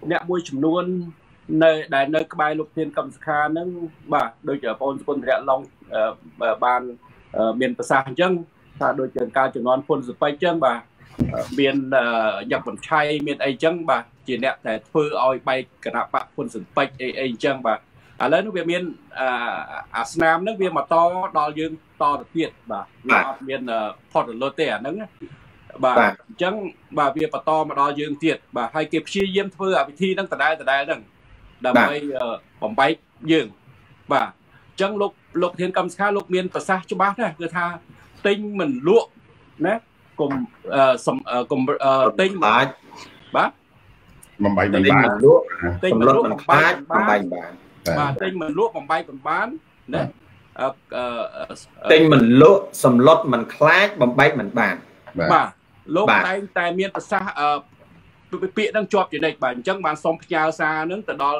អ្នកមួយចំនួននៅដែលនៅក្បែរលោកធានកម្មសខាហ្នឹងបាទដូចបងស្គុនរៈឡុងបានមានប្រសាសន៍អញ្ចឹងថាដូចជាការចំនួនពុនសុពេចអញ្ចឹងបាទមានយកបញ្ឆៃមានអីអញ្ចឹងបាទជាអ្នកដែលធ្វើឲ្យបែកគណៈបកពុនសុពេចអីអញ្ចឹងបាទឥឡូវនេះវាមានអាស្នាមហ្នឹងវាមកតដល់យើងតទៅទៀតបាទវាអត់មានផុតរលត់ទេអាហ្នឹងបាទអញ្ចឹងបាទវាបន្តមកដល់យើងទៀតបាទហើយគេព្យាយាមធ្វើអាវិធីហ្នឹងដដែលហ្នឹងដើម្បីបំបែកយើងបាទអញ្ចឹងលោកធានកម្មសខាលោកមានប្រសាសន៍ច្បាស់ណាស់គឺថាទិញមិនលក់ណាកុំទិញបាទបាទបំបែកមិនបានទិញមិនលក់បំបែកបានបាទទិញមិនលក់បំបែកមិនបានណាទិញមិនលក់សម្លុតមិនខ្លាចបំបែកមិនបានបាទលោកតែមានប្រសាសន៍ពាក្យហ្នឹងជាប់ជានិច្ចបាទអញ្ចឹងបានសូមផ្ញើសារហ្នឹងទៅដល់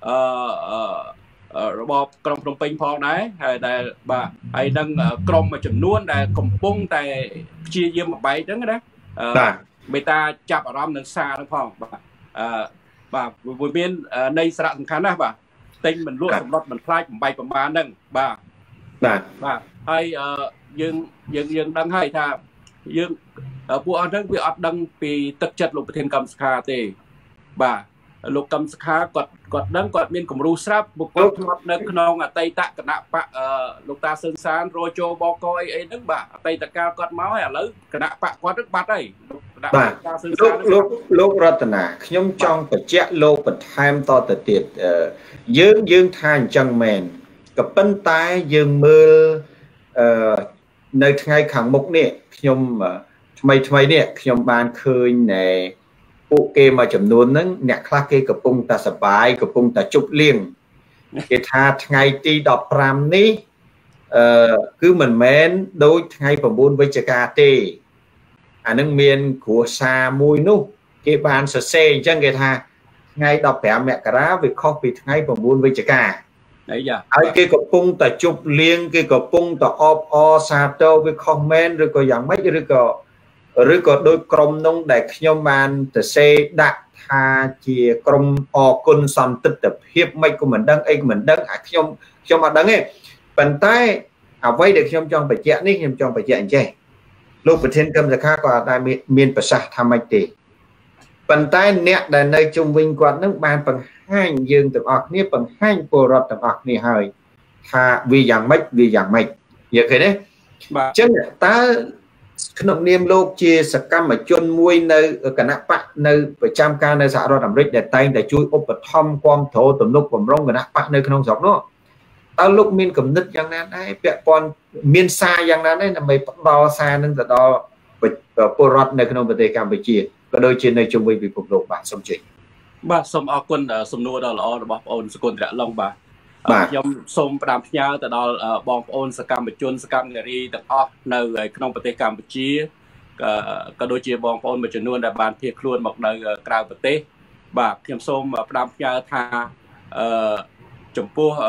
របបក្រុងភ្នំពេញផងដែរហើយដែលបាទហើយនឹងក្រុមមួយចំនួនដែលកំពុងតែព្យាយាមបំបែកហ្នឹងណាមេតាចាប់អារម្មណ៍នឹងសារហ្នឹងផងបាទបាទវាមានន័យសារៈសំខាន់ណាស់បាទទិញមិនលក់សម្លុតមិនខ្លាចបំបែកប្រមាណហ្នឹងបាទហើយយើងដឹងហើយថាយើងពួកអស់ហ្នឹងវាអត់ដឹងពីទឹកចិត្តលោកប្រធានកម្មសខាទេបាទលោកកម្មសខាគាត់ដឹងគាត់មានគំរូស្រាប់បុគ្គលធ្លាប់នៅក្នុងអតីតគណៈបកលោកតាសឿនសានរជោបកអីហ្នឹងបាទអតីតកាលគាត់មកហើយឥឡូវគណៈបកគាត់ហ្នឹងបាត់ហើយបាទលោករតនាខ្ញុំចង់បញ្ជាក់លោកបន្ថែមតទៅទៀតយើងថាអញ្ចឹងមែនក៏ប៉ុន្តែយើងមើលនៅថ្ងៃខាងមុខនេះខ្ញុំថ្មីនេះខ្ញុំបានឃើញណែពួកគេមួយចំនួនហ្នឹងអ្នកខ្លះគេកំពុងតែសបាយកំពុងតែជប់លៀងគេថាថ្ងៃទី15នេះគឺមិនមែនដូចថ្ងៃ9វិច្ឆិកាទេអានឹងមានគ្រួសារមួយនោះគេបានសរសេរអញ្ចឹងគេថាថ្ងៃ15មករាវាខុសពីថ្ងៃ9វិច្ឆិកាហើយគេកំពុងតែជប់លៀងគេកំពុងតែអបអរសាទរវាខុសមែនឬក៏យ៉ាងម៉េចឬក៏ដោយក្រុមនោះដែលខ្ញុំបានសរសេរដាក់ថាជាក្រុមអគុណសន្តិទ្ធភាពមិនក៏មិនដឹងអីក៏មិនដឹងខ្ញុំអត់ដឹងទេប៉ុន្តែអ្វីដែលខ្ញុំចង់បញ្ជាក់នេះខ្ញុំចង់បញ្ជាក់អញ្ចេះលោកប្រធានកម្មសខាក៏អត់ដែលមានប្រសាសន៍ថាម៉េចទេប៉ុន្តែអ្នកដែលនៅជុំវិញគាត់នឹងបានបង្ហាញយើងទាំងអស់គ្នាបង្ហាញពលរដ្ឋទាំងអស់គ្នាហើយថាវាយ៉ាងម៉េចយល់ឃើញទេបាទអញ្ចឹងតើក្នុងនាមលោកជាសកម្មជនមួយនៅគណៈបកនៅប្រចាំការនៅសហរដ្ឋអាមេរិកដែលតែងតែជួយឧបត្ថម្ភគ្រប់គ្រងទំនុកបំរុងគណៈបកនៅក្នុងស្រុកនោះតើលោកមានគំនិតយ៉ាងណាដែរពាក់ព័ន្ធមានសារយ៉ាងណាដែរដើម្បីផ្ដល់សារនឹងទៅដល់ពលរដ្ឋនៅក្នុងប្រទេសកម្ពុជាក៏ដូចជានៅជុំវិញពិភពលោកបាទសូមជឿបាទសូមអរគុណសំណួរដ៏ល្អរបស់បងអូនសកុនរៈឡុងបាទខ្ញុំសូមផ្ដាំផ្ញើទៅដល់បងប្អូនសកម្មជនសកម្មនារីទាំងអស់នៅក្នុងប្រទេសកម្ពុជាក៏ដូចជាបងប្អូនមួយចំនួនដែលបានភៀសខ្លួនមកនៅក្រៅប្រទេសបាទខ្ញុំសូមផ្ដាំផ្ញើថាចំពោះ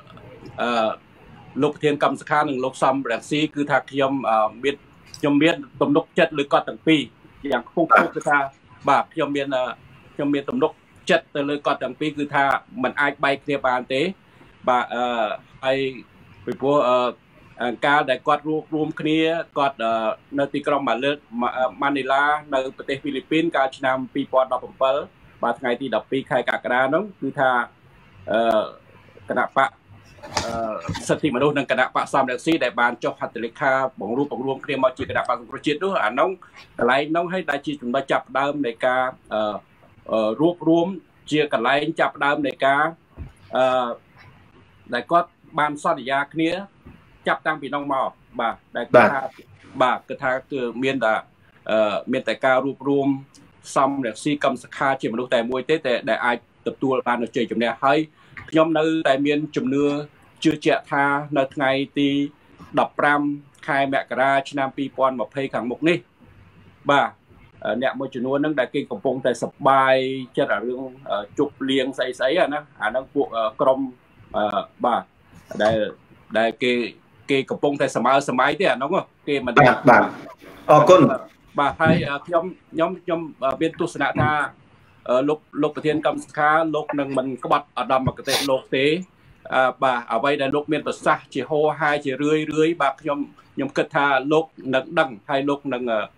លោកប្រធានកម្មសខានិងលោកសំរងស៊ីគឺថាខ្ញុំមានទំនុកចិត្តលើគាត់ទាំងពីរយ៉ាងខ្ពស់គឺថាបាទខ្ញុំមានទំនុកចិត្តទៅលើគាត់ទាំងពីរគឺថាมันអាចបែកគ្នាបានទេបាទហើយពីព្រោះកាលដែលគាត់រួមគ្នាគាត់នៅទីក្រុងម៉ានីឡានៅប្រទេសហ្វីលីពីនកាលឆ្នាំ2017បាទថ្ងៃទី12ខែកក្កដានោះគឺថាគណៈបកសិទ្ធិមនុស្សនិងគណៈបកសំរងស៊ីដែលបានចុះហត្ថលេខាបង្រួមគ្នាមកជាគណៈបកសង្គ្រោះជាតិនោះអានោះកន្លែងនោះឲ្យតែជាចំណុចចាប់ដើមនៃការរួបរวมជាកន្លែងចាប់ដើមនៃការដែលគាត់បានសន្យាគ្នាចាប់តាំងពីនោះមកបាទដែលគាត់ថាបាទគឺថាគឺមានតែការរួបរวมសំរងស៊ីកម្មសខាជាមនុស្សតែមួយទេតែដែលអាចទទួលបាននូវជ័យជំនះហើយខ្ញុំនៅតែមានជំនឿជឿជាក់ថានៅថ្ងៃទី15ខែមករាឆ្នាំ2020ខាងមុខនេះបាទអ្នកមួយចំនួនហ្នឹងដែលគេកំពុងតែសប្បាយចិត្តអារឿងជប់លៀងស្អីអាហ្នឹងពួកក្រុមបាទដែលគេកំពុងតែសម័យទេអាហ្នឹងគេមិនបាទអរគុណបាទហើយខ្ញុំមានទស្សនៈថាលោកប្រធានកម្មសខាលោកនឹងមិនក្បត់អាដាមគតិលោកទេបាទអ្វីដែលលោកមានប្រសាសន៍ជាហោហាយជារឿយបាទខ្ញុំគិតថាលោកនឹងដឹងហើយលោកនឹង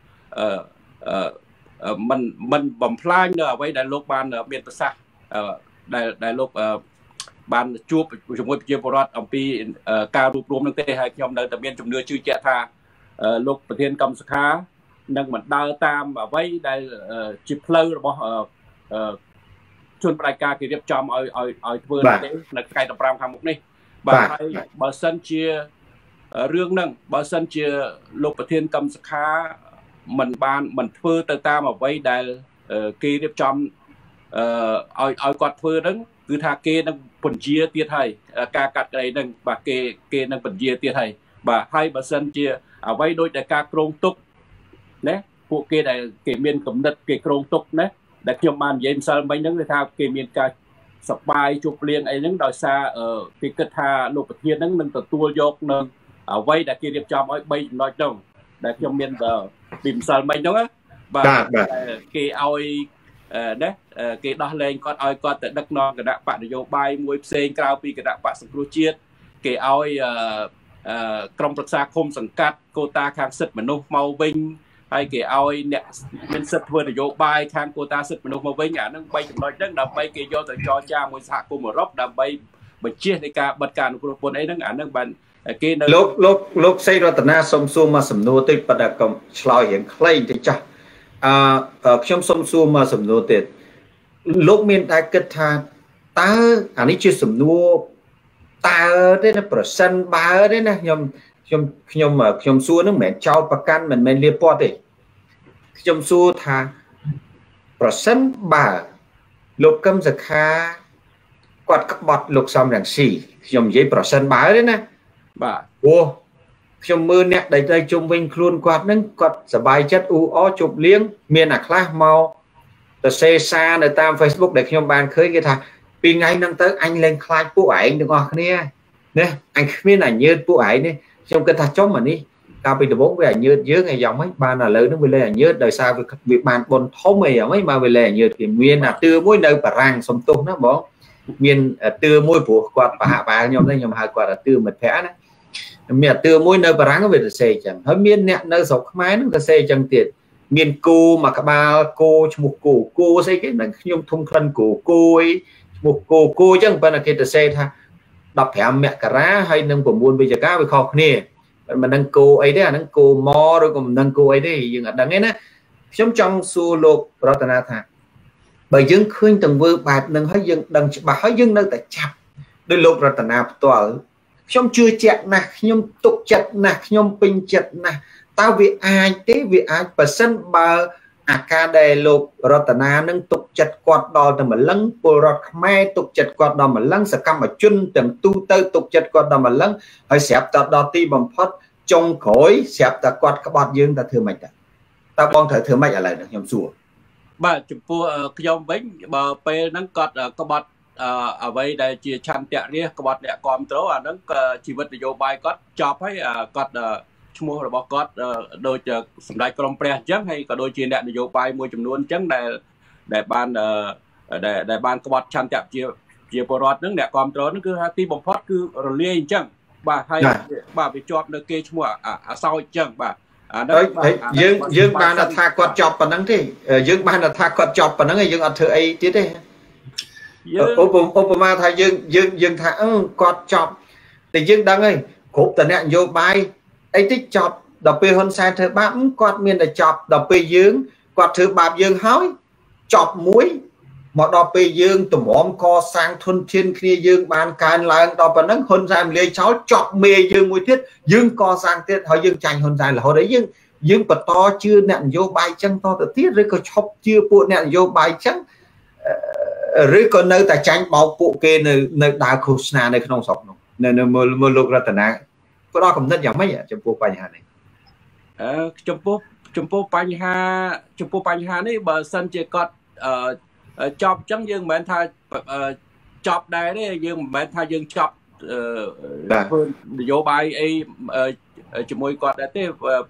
មិនបំផ្លាញនៅអ្វីដែលលោកបានមានប្រសាសន៍ដែលលោកបានជួបជាមួយប្រជាពលរដ្ឋអំពីការរួបរวมនឹងទេហើយខ្ញុំនៅតែមានជំនឿជឿជាក់ថាលោកប្រធានកម្មសខានឹងមិនដើរតាមអ្វីដែលជាផ្លូវរបស់ជនផ្ដាច់ការគេរៀបចំឲ្យធ្វើទេនៅថ្ងៃ15ខាងមុខនេះបាទហើយបើសិនជារឿងហ្នឹងបើសិនជាលោកប្រធានកម្មសខាមិនធ្វើទៅតាមអ្វីដែលគេរៀបចំឲ្យគាត់ធ្វើហ្នឹងគឺថាគេនឹងបញ្ជាទៀតហើយការកាត់ក្តីហ្នឹងបាទគេនឹងបញ្ជាទៀតហើយបាទហើយបើសិនជាអ្វីដូចតែការក្រងទុកណាពួកគេដែលគេមានគំនិតគេក្រងទុកណាដែលខ្ញុំបាននិយាយម្សិលមិញហ្នឹងគឺថាគេមានការសបាយជប់លៀងអីហ្នឹងដោយសារគេគិតថាលោកប្រធានហ្នឹងនឹងទទួលយកនៅអ្វីដែលគេរៀបចំឲ្យ3ចំណុចហ្នឹងដែលខ្ញុំមានពីម្សិលមិញហ្នឹងបាទគេឲ្យណាគេដោះលែងគាត់ឲ្យគាត់ទៅដឹកនាំគណៈបកនយោបាយមួយផ្សេងក្រៅពីគណៈបកសង្គ្រោះជាតិគេឲ្យក្រុមប្រឹក្សាឃុំសង្កាត់កូតាខាងសិទ្ធិមនុស្សមកវិញហើយគេឲ្យអ្នកមានសិទ្ធិធ្វើនយោបាយខាងកូតាសិទ្ធិមនុស្សមកវិញអានឹង3ចំណុចហ្នឹងដើម្បីគេយកទៅចរចាមួយសហគមន៍អឺរ៉ុបដើម្បីបញ្ជានៃការបិទការអនុគ្រោះពន្ធអីហ្នឹងអានឹងបានគេនៅលោកសីរតនាសុំសួរមកសំណួរតិចប៉ុន្តែកុំឆ្លើយរៀងខ្លីតិចចាស់ខ្ញុំសុំសួរមកសំណួរទៀតលោកមានតែគិតថាតើអានេះជាសំណួរតើទេណាប្រសិនបើទេណាខ្ញុំសួរនឹងមិនមែនចោលប្រកាន់មិនមែនលៀបពណ៌ទេខ្ញុំសួរថាប្រសិនបើលោកកឹមសុខាគាត់ក្បត់លោកសំរងស៊ីខ្ញុំនិយាយប្រសិនបើទេណាបាទអូខ្ញុំមើលអ្នកដែលទៅជុំវិញខ្លួនគាត់នឹងគាត់សប្បាយចិត្តអ៊ូអជប់លៀងមានអាខ្លះមកទៅសេសារនៅតាម Facebook ដែលខ្ញុំបានឃើញគេថាពីថ្ងៃហ្នឹងទៅអញលែងខ្លាចពួកឯងទាំងអស់គ្នាណាអញគ្មានអាញើតពួកឯងនេះខ្ញុំគិតថាចុំអានេះកាលពីដំបូងវាអាញើតយើងឯយ៉ាងម៉េចបានឥឡូវហ្នឹងវាលែងអាញើតដោយសារវាបានបុនធំអីយ៉ាងម៉េចមកវាលែងអាញើតវាមានអាទឿមួយនៅបារាំងសំទោសណាបងមានទឿមួយព្រោះគាត់ប្រហាក់បាលខ្ញុំហ្នឹងខ្ញុំហៅគាត់អាទឿមិត្តភក្តិណាមានអាទឿមួយនៅបារាំងវាទៅសេអញ្ចឹងហើយមានអ្នកនៅស្រុកខ្មែរហ្នឹងក៏សេអញ្ចឹងទៀតមានគោមួយក្បាលគោឈ្មោះគោស្អីគេនឹងខ្ញុំធំក្លិនគោអីឈ្មោះគោអញ្ចឹងប៉ុន្តែគេទៅសេថា15មករាហើយនឹង9វិច្ឆិកាវាខុសគ្នាមិនដឹងគោអីទេអាហ្នឹងគោម៉ឬក៏មិនដឹងគោអីទេយើងអត់ដឹងទេណាខ្ញុំចង់សួរលោករតនាថាបើយើងឃើញទង្វើបែបហ្នឹងហើយយើងដឹងច្បាស់ហើយយើងនៅតែចាប់ដោយលោករតនាផ្ទាល់ខ្ញុំជឿជាក់ណាស់ខ្ញុំទុកចិត្តណាស់ខ្ញុំពេញចិត្តណាស់តើវាអាចទេវាអាចប៉ះសិនបើអាការដែលលោករតនានឹងទុកចិត្តគាត់ដល់តែម្លឹងពលរដ្ឋខ្មែរទុកចិត្តគាត់ដល់ម្លឹងសកម្មជនទាំងទូទៅទុកចិត្តគាត់ដល់ម្លឹងហើយស្រាប់តែដល់ទីបំផុតចុងក្រោយស្រាប់តែគាត់ក្បត់យើងតែធ្វើម៉េចតើបងត្រូវធ្វើម៉េចឥឡូវនេះខ្ញុំសួរបាទចំពោះខ្ញុំវិញបើពេលហ្នឹងគាត់ក្បត់អ្វីដែលជាឆន្ទៈរាជក្បត់អ្នកគ្រប់គ្រងអាហ្នឹងជីវិតនយោបាយគាត់ចប់ហើយគាត់ឈ្មោះរបស់គាត់ដូចសម្ដេចក្រមព្រះអញ្ចឹងហើយក៏ដូចជាអ្នកនយោបាយមួយចំនួនអញ្ចឹងដែលបានក្បត់ឆន្ទៈជាពលរដ្ឋហ្នឹងអ្នកគ្រប់គ្រងហ្នឹងគឺថាទីបំផុតគឺរលាយអញ្ចឹងបាទហើយបាទវាជាប់នៅគេឈ្មោះអាសោចអញ្ចឹងបាទអាហ្នឹងយើងបានថាគាត់ចប់ប៉ុណ្ណឹងទេយើងបានថាគាត់ចប់ប៉ុណ្ណឹងហើយយើងអត់ធ្វើអីទៀតទេឧបមាថាយើងថាគាត់ចប់តែយើងដឹងហើយគ្រប់តអ្នកនយោបាយអីតិចចប់ដល់ពេលហ៊ុនសែនធ្វើបាបគាត់មានតែចប់ដល់ពេលយើងគាត់ធ្វើបាបយើងហើយចប់មួយមកដល់ពេលយើងតម្រាំកសាងធនធានគ្នាយើងបានកើនឡើងដល់ប៉ុណ្ណឹងហ៊ុនសែនលាយចោលចប់មេយើងមួយទៀតយើងកសាងទៀតហើយយើងចាញ់ហ៊ុនសែនរហូតដល់យើងបន្តជឿអ្នកនយោបាយចឹងតទៅទៀតឬក៏ឈប់ជឿពួកអ្នកនយោបាយចឹងឬក៏នៅតែចាញ់បោកពួកគេនៅដើរឃោសនានៅក្នុងស្រុកនោះនៅមើលលោករតនាផ្ដល់កំណត់យ៉ាងម៉េចចំពោះបញ្ហានេះចំពោះបញ្ហានេះបើសិនជាគាត់ចប់ចឹងយើងមិនមែនថាចប់ដែរទេយើងមិនមែនថាយើងចប់ធ្វើនយោបាយអីជាមួយគាត់ដែរទេ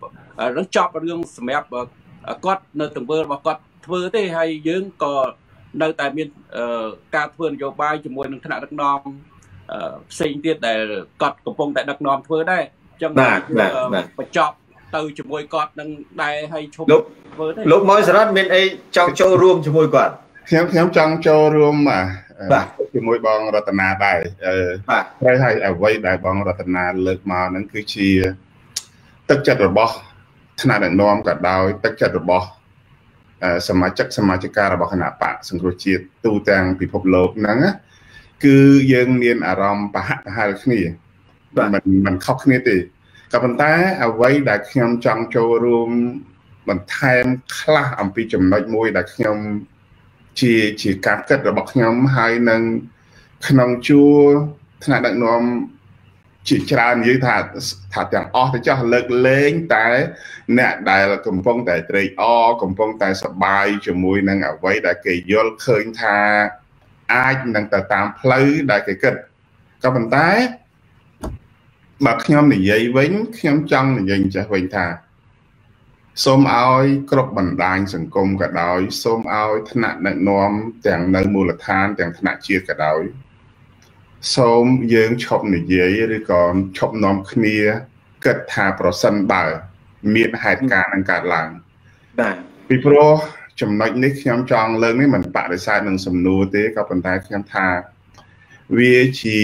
នឹងចប់រឿងសម្រាប់គាត់នៅទង្វើរបស់គាត់ធ្វើទេហើយយើងក៏នៅតែមានការធ្វើនយោបាយជាមួយនឹងថ្នាក់ដឹកនាំផ្សេងទៀតដែលគាត់កំពុងតែដឹកនាំធ្វើដែរអញ្ចឹងបញ្ចប់ទៅជាមួយគាត់នឹងដែរឲ្យឈប់ធ្វើទេលោកមកសរ៉ាត់មានអីចង់ចូលរួមជាមួយគាត់ខ្ញុំចង់ចូលរួមជាមួយបងរតនាដែរត្រូវឲ្យអ្វីដែលបងរតនាលើកមកហ្នឹងគឺជាទឹកចិត្តរបស់ថ្នាក់ដឹកនាំក៏ដោយទឹកចិត្តរបស់សមាជិការបស់គណៈបកសង្គ្រោះជាតិទូទាំងពិភពលោកហ្នឹងគឺយើងមានអារម្មណ៍ប្រហាក់ប្រហែលគ្នាមិនខុសគ្នាទេក៏ប៉ុន្តែអ្វីដែលខ្ញុំចង់ចូលរួមបន្ថែមខ្លះអំពីចំណុចមួយដែលខ្ញុំជាការគិតរបស់ខ្ញុំហើយនឹងក្នុងជួរថ្នាក់ដឹកនាំជាច្រើននិយាយថាទាំងអស់ទៅចោះលើកលែងតែអ្នកដែលកំពុងតែត្រេកអរកំពុងតែសប្បាយជាមួយនឹងអ្វីដែលគេយល់ឃើញថាអាចនឹងទៅតាមផ្លូវដែលគេគិតក៏ប៉ុន្តែបើខ្ញុំនិយាយវិញខ្ញុំចង់និយាយចេះវិញថាសូមឲ្យគ្រប់បណ្ដាញសង្គមក៏ដោយសូមឲ្យថ្នាក់ដឹកនាំទាំងនៅមូលដ្ឋានទាំងថ្នាក់ជាតិក៏ដោយសូមយើងឈប់និយាយឬក៏ឈប់នាំគ្នាគិតថាប្រសិនបើមានហេតុការណ៍នឹងកើតឡើងបាទពីព្រោះចំណុចនេះខ្ញុំចង់លើកនេះមិនបដិសេធនឹងសំណួរទេក៏ប៉ុន្តែខ្ញុំថាវាជា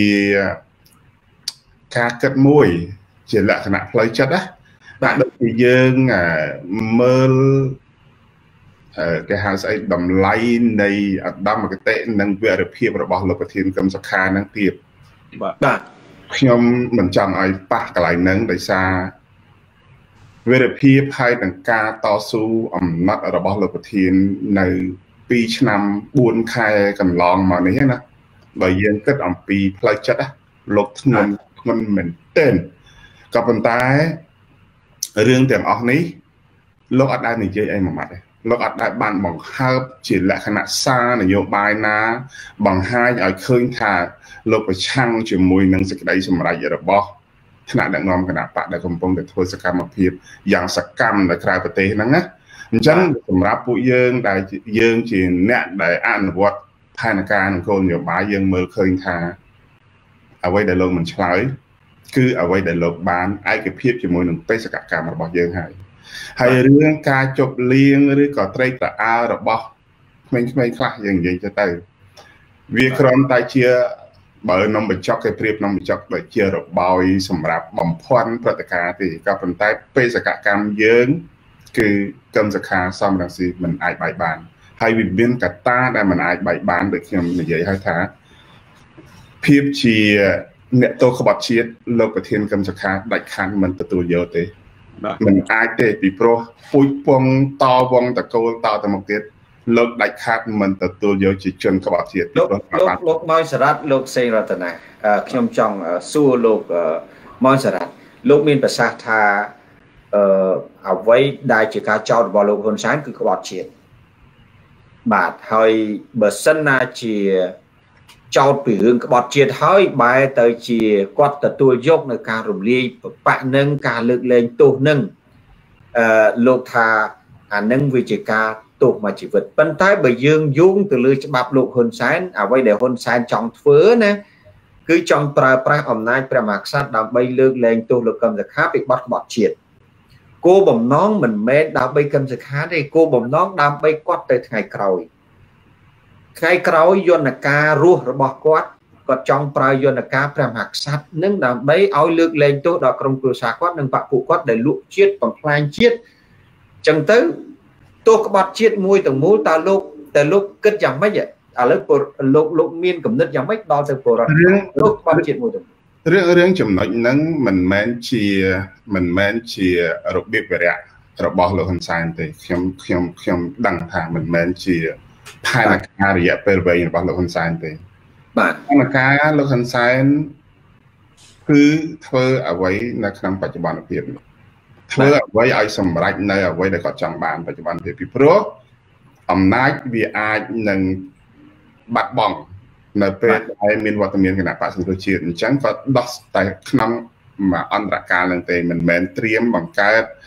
ការគិតមួយជាលក្ខណៈផ្លូវចិត្តណាបាទដូចជាយើងមើលគេហៅស្អីតម្លៃនៃឧត្តមគតិនិងវិរភាពរបស់លោកប្រធានកឹមសុខានឹងទៀតបាទខ្ញុំមិនចង់ឲ្យប៉ះកន្លែងហ្នឹងដោយសារវិរភាពហើយនឹងការតស៊ូអំណត់របស់លោកប្រធាននៅ2ឆ្នាំ4ខែកន្លងមកនេះណាបើយើងគិតអំពីផ្លូវចិត្តលោកធ្ងន់មែនទែនក៏ប៉ុន្តែរឿងទាំងអស់នេះលោកអត់ដែលនិយាយអីមួយម៉ាត់ទេលោកអត់ដែលបានបង្ហើបជាលក្ខណៈសារនយោបាយណាបង្ហាញឲ្យឃើញថាលោកប្រឆាំងជាមួយនឹងសេចក្តីសម្រេចរបស់ថ្នាក់ដឹកនាំគណៈបកដែលកំពុងតែធ្វើសកម្មភាពយ៉ាងសកម្មនៅក្រៅប្រទេសហ្នឹងណាអញ្ចឹងសម្រាប់ពួកយើងដែលយើងជាអ្នកដែលអនុវត្តផែនការនិងគោលនយោបាយយើងមើលឃើញថាអ្វីដែលលោកមិនឆ្លើយគឺអ្វីដែលលោកបានឯកភាពជាមួយនឹងបេសកកម្មរបស់យើងហើយរឿងការជប់លៀងឬក៏ត្រេកត្រអាលរបស់ក្មេងៗខ្លះយើងនិយាយទៅវាគ្រាន់តែជាបើនំបញ្ចុកគេប្រៀបនំបញ្ចុកដូចជារបោយសម្រាប់បំភាន់ព្រឹត្តិការណ៍ទេក៏ប៉ុន្តែបេសកកម្មយើងគឺកឹមសុខាសំរងស៊ីមិនអាចបែកបានហើយវាមានកត្តាដែលមិនអាចបែកបានដូចខ្ញុំនិយាយហើយថាភាពជាអ្នកទោសក្បត់ជាតិលោកប្រធានកឹមសុខាដាច់ខាតមិនទទួលយកទេមិនអាចទេពីព្រោះពូជពងតវងតកូលតទៅមុខទៀតលោកដាច់ខាតមិនទទួលយកជាជនក្បត់ជាតិលោកមកសរ៉ាត់លោកសេងរតនាខ្ញុំចង់សួរលោកមកសរ៉ាត់លោកមានប្រសាសន៍ថាអ្វីដែលជាការចោទរបស់លោកហ៊ុនសែនគឺក្បត់ជាតិបាទហើយបើសិនណាជាចោទពីរឿងក្បត់ជាតិហើយបែរទៅជាគាត់ទទួលយកនៅការរំលាយបពនឹងការលើកលែងទោសនឹងលោកថាអានឹងវាជាការទោសមួយជីវិតប៉ុន្តែបើយើងយោងទៅលើច្បាប់លោកហ៊ុនសែនអ្វីដែលហ៊ុនសែនចង់ធ្វើណាគឺចង់ប្រើប្រាស់អំណាចព្រះមហាក្សត្រដើម្បីលើកលែងទោសលោកកឹមសុខាពីបទក្បត់ជាតិគោលបំណងមិនមែនដើម្បីកឹមសុខាទេគោលបំណងដើម្បីគាត់ទៅថ្ងៃក្រោយយន្តការរស់របស់គាត់ចង់ប្រើយន្តការព្រះមហាក្សត្រនឹងដើម្បីឲ្យលើកលែងទោសដល់ក្រុមគ្រួសារគាត់និងបព្វពួកគាត់ដែលលួចជាតិបំផ្លាញជាតិអញ្ចឹងទៅទោសក្បត់ជាតិមួយទាំងមូលតើលោកគិតយ៉ាងម៉េចឥឡូវលោកមានគំនិតយ៉ាងម៉េចដល់ទៅពលរដ្ឋលោកក្បត់ជាតិមួយទាំងរឿងចំណុចហ្នឹងមិនមែនជារបៀបវិរៈរបស់លោកហ៊ុនសែនទេខ្ញុំដឹងថាមិនមែនជាផែនការរយៈពេលវែងរបស់លោកហ៊ុនសែនទេបាទផែនការលោកហ៊ុនសែនគឺធ្វើអ្វីនៅក្នុងបច្ចុប្បន្នភាពធ្វើអ្វីឲ្យសម្រេចនៅអ្វីដែលគាត់ចង់បានបច្ចុប្បន្នភាពពីព្រោះអំណាចវាអាចនឹងបាត់បង់នៅពេលដែលមានវត្តមានគណៈបក្សសង្គ្រោះជាតិអញ្ចឹងគាត់ដោះតែក្នុងអន្តរកាលនឹងទេមិនមែនត្រៀមបង្កើត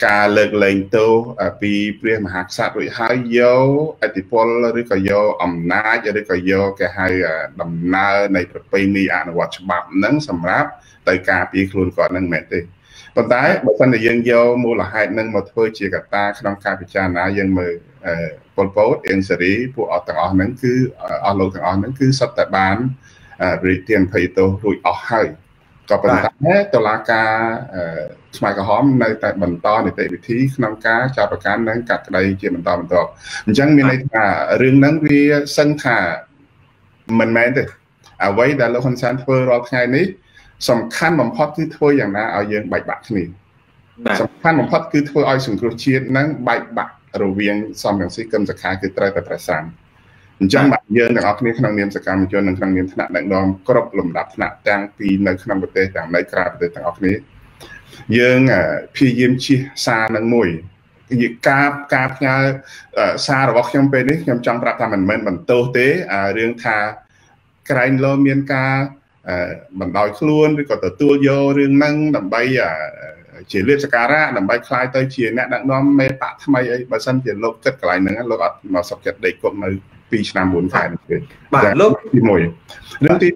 ការលើកលែងទោសពីព្រះមហាក្សត្ររួចហើយយកអធិពលឬក៏យកអំណាចឬក៏យកគេហៅដំណើរនៃប្រពៃណីអនុវត្តច្បាប់ហ្នឹងសម្រាប់ទៅការពារខ្លួនគាត់ហ្នឹងមែនទេប៉ុន្តែបើសិនជាយើងយកមូលហេតុហ្នឹងមកធ្វើជាកត្តាក្នុងការពិចារណាយើងមើលប៉ុលពតអៀងសេរីពួកអស់ទាំងអស់ហ្នឹងគឺអស់លោកទាំងអស់ហ្នឹងគឺសុទ្ធតែបានរិទ្ធិអភ័យទោសរួចអស់ហើយក៏ប៉ុន្តែតុលាការខ្មែរក្រហមនៅតែបន្តនីតិវិធីក្នុងការចាប់ប្រកាន់និងកាត់ក្តីជាបន្តបន្ទាប់អញ្ចឹងមានន័យថារឿងហ្នឹងវាសឹងថាមិនមែនទេអ្វីដែលលោកហ៊ុនសែនធ្វើរាល់ថ្ងៃនេះសំខាន់បំផុតគឺធ្វើយ៉ាងណាឲ្យយើងបែកបាក់គ្នាសំខាន់បំផុតគឺធ្វើឲ្យសង្គ្រោះជាតិហ្នឹងបែកបាក់រវាងសំរងស៊ីគឹមសខាគឺត្រូវតែប្រសានអញ្ចឹងបាទយើងទាំងអស់គ្នាក្នុងនាមសកម្មជននិងក្នុងនាមថ្នាក់ដឹកនាំគ្រប់លំដាប់ថ្នាក់ទាំងពីនៅក្នុងប្រទេសទាំងនៅក្រៅប្រទេសទាំងអស់គ្នាយើងព្យាយាមជិះសារនឹងមួយការផ្ញើសាររបស់ខ្ញុំពេលនេះខ្ញុំចង់ប្រាប់ថាមិនមែនបន្ទោសទេរឿងថាក្រែងលោមានការបណ្ដោយខ្លួនឬក៏ទទួលយករឿងហ្នឹងដើម្បីជាលៀបសការៈដើម្បីคล้ายទៅជាអ្នកដឹកនាំមេបកថ្មីអីបើសិនជាលោកគិតកន្លែងហ្នឹងលោកអត់មកសុខចិត្តដេកគប់នៅ2 ឆ្នាំ 4 ខែនេះទេបាទលោកទី1រឿងទី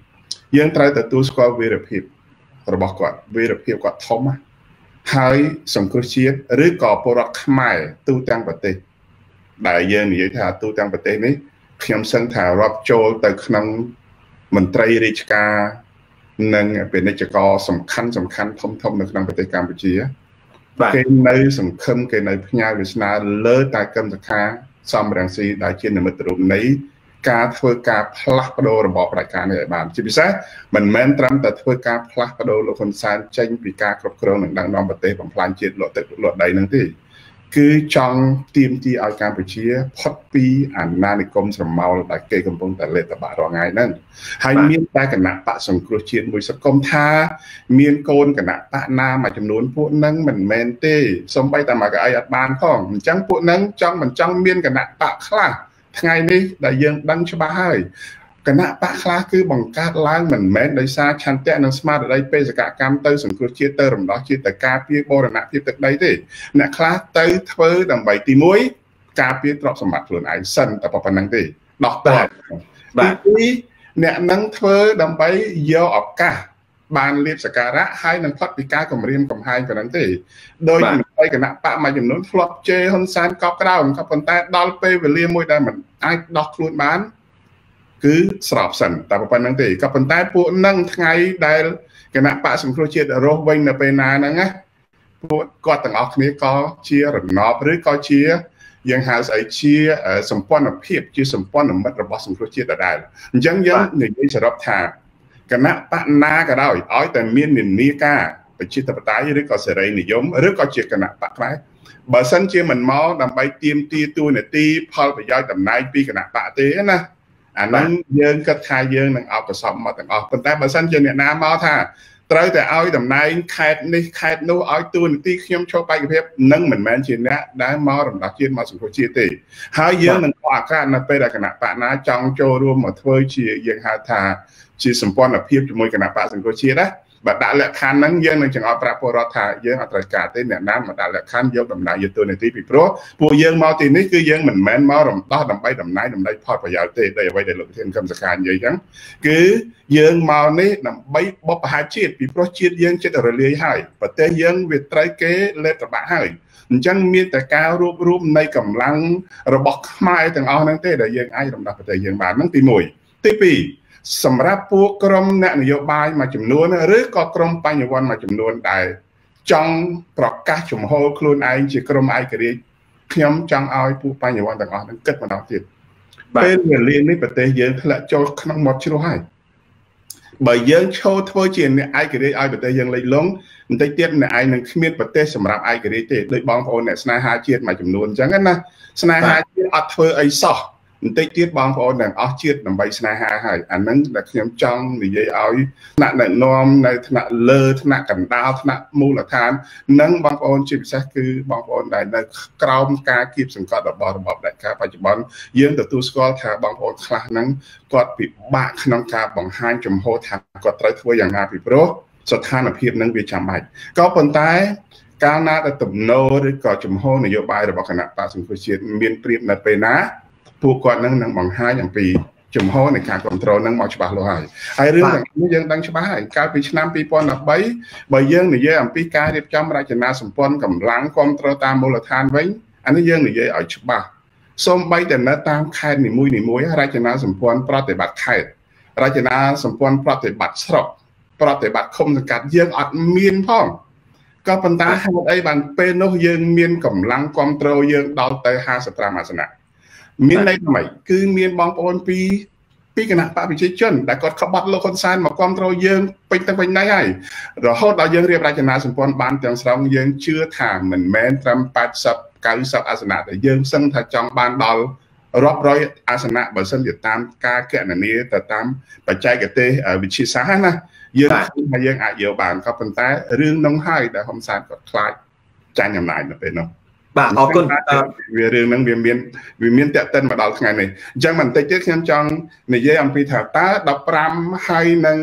2យើងត្រូវទទួលស្គាល់វីរភាពរបស់គាត់វីរភាពគាត់ធំហើយសង្គ្រោះជាតិឬក៏ពលរដ្ឋខ្មែរទូទាំងប្រទេសដែលយើងនិយាយថាទូទាំងប្រទេសនេះខ្ញុំសឹងថារាប់ចូលទៅក្នុងមន្ត្រីរាជការនិងពាណិជ្ជករសំខាន់ធំនៅក្នុងប្រទេសកម្ពុជាគេនៅសង្ឃឹមគេនៅផ្ញើវាសនាលើតែគឹមសខាសំរងស៊ីដែលជានិមិត្តរូបនៃការធ្វើការផ្លាស់ប្ដូររបបផ្ដាច់ការនេះឲ្យបានជាពិសេសមិនមែនត្រឹមតែធ្វើការផ្លាស់ប្ដូរលោកហ៊ុនសែនចេញពីការគ្រប់គ្រងនិងដឹកនាំប្រទេសបំផ្លាញជាតិលក់ទឹកលក់ដីនឹងទេគឺចង់ទាមទារឲ្យកម្ពុជាផុតពីអាណានិគមស្រមោលដែលគេកំពុងតែលេបតបាក់រាល់ថ្ងៃហ្នឹងហើយមានតែគណៈបកសង្គ្រោះជាតិមួយសង្គមថាមានកូនគណៈបកណាមួយចំនួនពួកហ្នឹងមិនមែនទេសូម្បីតែមកកៅអីអត់បានផងអញ្ចឹងពួកហ្នឹងមិនចង់មានគណៈបកខ្លះថ្ងៃនេះដែលយើងដឹងច្បាស់ហើយគណៈបកខ្លះគឺបង្កើតឡើងមិនមែនដោយសារឆន្ទៈនិងស្មារតីបេសកកម្មទៅសង្គ្រោះជាតិទៅរំដោះជាតិទៅការពារបរណភាពទឹកដីទេអ្នកខ្លះទៅធ្វើដើម្បីទី1ការពារទ្រព្យសម្បត្តិខ្លួនឯងសិនតែប៉ុណ្្នឹងទេដោះតើបាទទី2អ្នកនឹងធ្វើដើម្បីយកឱកាសបានលៀបសការៈហើយនឹងផុតពីការគម្រាមកំហែងប៉ុណ្្នឹងទេដោយតែគណៈបកមួយចំនួនធ្លាប់ជេរហ៊ុនសែនកប់ក្តៅក៏ប៉ុន្តែដល់ពេលវេលាមួយដែលមិនអាចដោះខ្លួនបានគឺស្របសិនតែប៉ុណ្្នឹងទេក៏ប៉ុន្តែពួកនឹងថ្ងៃដែលគណៈបកសង្គ្រោះជាតិរស់វិញនៅពេលណាហ្នឹងណាពួកគាត់ទាំងអស់គ្នាក៏ជារណបឬក៏ជាយើងហៅស្អីជាសម្ព័ន្ធភាពជាសម្ព័ន្ធមិត្តរបស់សង្គ្រោះជាតិដដែលអញ្ចឹងយើងនិយាយសរុបថាគណៈបកណាក៏ដោយឲ្យតែមាននិន្នាការប្រជាធិបតេយ្យឬក៏សេរីនិយមឬក៏ជាគណៈបកខ្មែរបើសិនជាមិនមកដើម្បីទាមទារទួនាទីផលប្រយោជន៍តំណែងពីគណៈបកទេណាអាហ្នឹងយើងគិតថាយើងនឹងអបកសពមកទាំងអស់ប៉ុន្តែបើសិនជាអ្នកណាមកថាត្រូវតែឲ្យតំណែងខេត្តនេះខេត្តនោះឲ្យទួនាទីខ្ញុំចូលបេក្ខភាពនឹងមិនមែនជាអ្នកដែលមករំដោះជាតិមកសង្គ្រោះជាតិទេហើយយើងនឹងអអាក្រក់នៅពេលដែលគណៈបកណាចង់ចូលរួមមកធ្វើជាយើងហៅថាជាសម្ព័ន្ធភាពជាមួយគណៈបកសង្គ្រោះជាតិណាបើដាក់លក្ខខណ្ឌហ្នឹងយើងនឹងចង្អុលប្រាប់ពលរដ្ឋថាយើងអត់ត្រូវការទេអ្នកណាមកដាក់លក្ខខណ្ឌយកតំណែងយកទូនាទីពីព្រោះពួកយើងមកទីនេះគឺយើងមិនមែនមករំដោះដើម្បីតំណែងដើម្បីផលប្រយោជន៍ទេដោយអ្វីដែលលោកប្រធានគឹមសខានិយាយអញ្ចឹងគឺយើងមកនេះដើម្បីបុព្វហេតុជាតិពីព្រោះជាតិយើងចិត្តរលាយហើយប្រទេសយើងវាត្រូវគេលេបត្របាក់ហើយអញ្ចឹងមានតែការរួបរวมនៃកម្លាំងរបស់ខ្មែរទាំងអស់ហ្នឹងទេដែលយើងអាចរំដោះប្រទេសយើងបានហ្នឹងទី1ទី2សម្រាប់ពួកក្រុមអ្នកនយោបាយមួយចំនួនឬក៏ក្រុមបញ្ញវន្តមួយចំនួនដែលចង់ប្រកាសជំហរខ្លួនឯងជាក្រុមឯករាជ្យខ្ញុំចង់ឲ្យពួកបញ្ញវន្តទាំងអស់ហ្នឹងគិតម្ដងទៀតពេលវេលានេះប្រទេសយើងធ្លាក់ចូលក្នុងមាត់ជ្រោះហើយបើយើងឈរធ្វើជាអ្នកឯករាជ្យឲ្យប្រទេសយើងលិចលង់បន្តិចទៀតអ្នកឯងនឹងគ្មានប្រទេសសម្រាប់ឯករាជ្យទេដោយបងប្អូនអ្នកស្នេហាជាតិមួយចំនួនអញ្ចឹងណាស្នេហាជាតិអត់ធ្វើអីសោះបន្តិចទៀតបងប្អូនទាំងអស់ជាតិដើម្បីស្នេហាហើយអាហ្នឹងដែលខ្ញុំចង់និយាយឲ្យថ្នាក់ដឹកនាំនៅថ្នាក់លើថ្នាក់កណ្ដាលថ្នាក់មូលដ្ឋាននិងបងប្អូនជាពិសេសគឺបងប្អូនដែលនៅក្រោមការគៀបសង្កត់របស់របបផ្ដាច់ការបច្ចុប្បន្នយើងទទួលស្គាល់ថាបងប្អូនខ្លះហ្នឹងគាត់ពិបាកក្នុងការបង្ហាញជំហរថាគាត់ត្រូវធ្វើយ៉ាងណាពីព្រោះស្ថានភាពហ្នឹងវាចាំបាច់ក៏ប៉ុន្តែកាលណាដែលទំនោរឬក៏ចំហនយោបាយរបស់គណៈបកសង្គ្រោះជាតិមានព្រៀបនៅពេលណាពួកគាត់នឹងបង្ហាញអំពីចំហនៃការគ្រប់គ្រងនឹងមកច្បាស់លាស់ហើយរឿងទាំងនេះយើងដឹងច្បាស់ហើយកាលពីឆ្នាំ2013បើយើងនិយាយអំពីការរៀបចំរចនាសម្ព័ន្ធកម្លាំងគ្រប់គ្រងតាមមូលដ្ឋានវិញអានេះយើងនិយាយឲ្យច្បាស់សូម្បីតែនៅតាមខេត្តនីមួយៗរចនាសម្ព័ន្ធប្រតិបត្តិខេត្តរចនាសម្ព័ន្ធប្រតិបត្តិស្រុកប្រតិបត្តិឃុំសង្កាត់យើងអត់មានផងក៏ប៉ុន្តែហេតុអីបានពេលនោះយើងមានកម្លាំងគ្រប់គ្រងយើងដល់ទៅ55អាសនៈមានន័យថាម៉េចគឺមានបងប្អូនពីគណៈបកប្រជាជនដែលគាត់ក្បត់លោកហ៊ុនសែនមកគ្រប់គ្រងយើងពេញទៅពេញណៃហើយរហូតដល់យើងរៀបរចនាសម្ព័ន្ធបានទាំងស្រុងយើងជឿថាមិនមែនត្រឹម80 90អាសនៈតែយើងសឹងថាចង់បានដល់រាប់រយអាសនៈបើសិនជាតាមការគណនាទៅតាមបច្ចេកទេសវិទ្យាសាស្ត្រណាយើងថាយើងអាចយកបានក៏ប៉ុន្តែរឿងនោះហើយដែលហ៊ុនសែនគាត់ខ្លាចចាញ់អំណាចនៅពេលនោះបាទអរគុណវារឿងហ្នឹងវាមានតេតិនមកដល់ថ្ងៃនេះអញ្ចឹងបន្តិចទៀតខ្ញុំចង់និយាយអំពីថាតើ15ហើយនឹង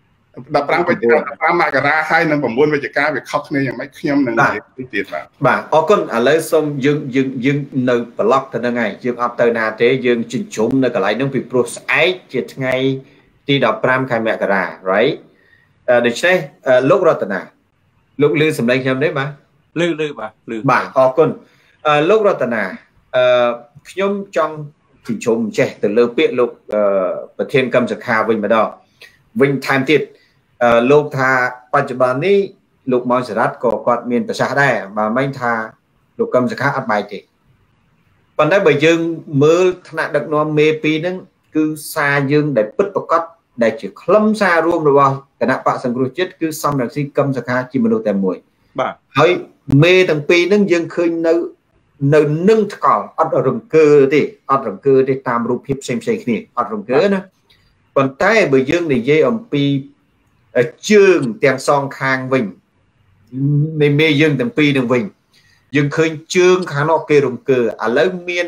15វិច្ឆិកា15មករាហើយនឹង9វិច្ឆិកាវាខុសគ្នាយ៉ាងម៉េចខ្ញុំនឹងនិយាយតិចទៀតបាទអរគុណឥឡូវសូមយើងនៅប្លុកទៅហ្នឹងហើយយើងអត់ទៅណាទេយើងជញ្ជុំនៅកន្លែងហ្នឹងពីព្រោះស្អែកជាថ្ងៃទី15ខែមករា right ដូច្នេះលោករតនាលោកឮសម្លេងខ្ញុំទេបាទឮបាទអរគុណលោករតនាខ្ញុំចង់ជញ្ជុំចេះទៅលើពាក្យលោកប្រធានកម្មសខាវិញម្ដងវិញថែមទៀតលោកថាបច្ចុប្បន្ននេះលោកម៉ោងសរ៉ាត់ក៏គាត់មានប្រសាសន៍ដែរបើមិនថាលោកកម្មសខាអត់បែកទេប៉ុន្តែបើយើងមើលថ្នាក់ដឹកនាំមេពីហ្នឹងគឺសារយើងដែលពិតប្រាកដដែលជាខ្លឹមសាររួមរបស់គណៈបកសង្គ្រោះជាតិគឺសំរងស៊ីកម្មសខាជាមនុស្សតែមួយបាទហើយមេទាំងពីរហ្នឹងយើងឃើញនៅនឹងថ្កល់អត់រង្គើទេតាមរូបភាពផ្សេងគ្នាអត់រង្គើណាប៉ុន្តែបើយើងនិយាយអំពីជើងទាំងសងខាងវិញនៃមេយើងទាំងពីរនឹងវិញយើងឃើញជើងខាងនោះគេរង្គើឥឡូវមាន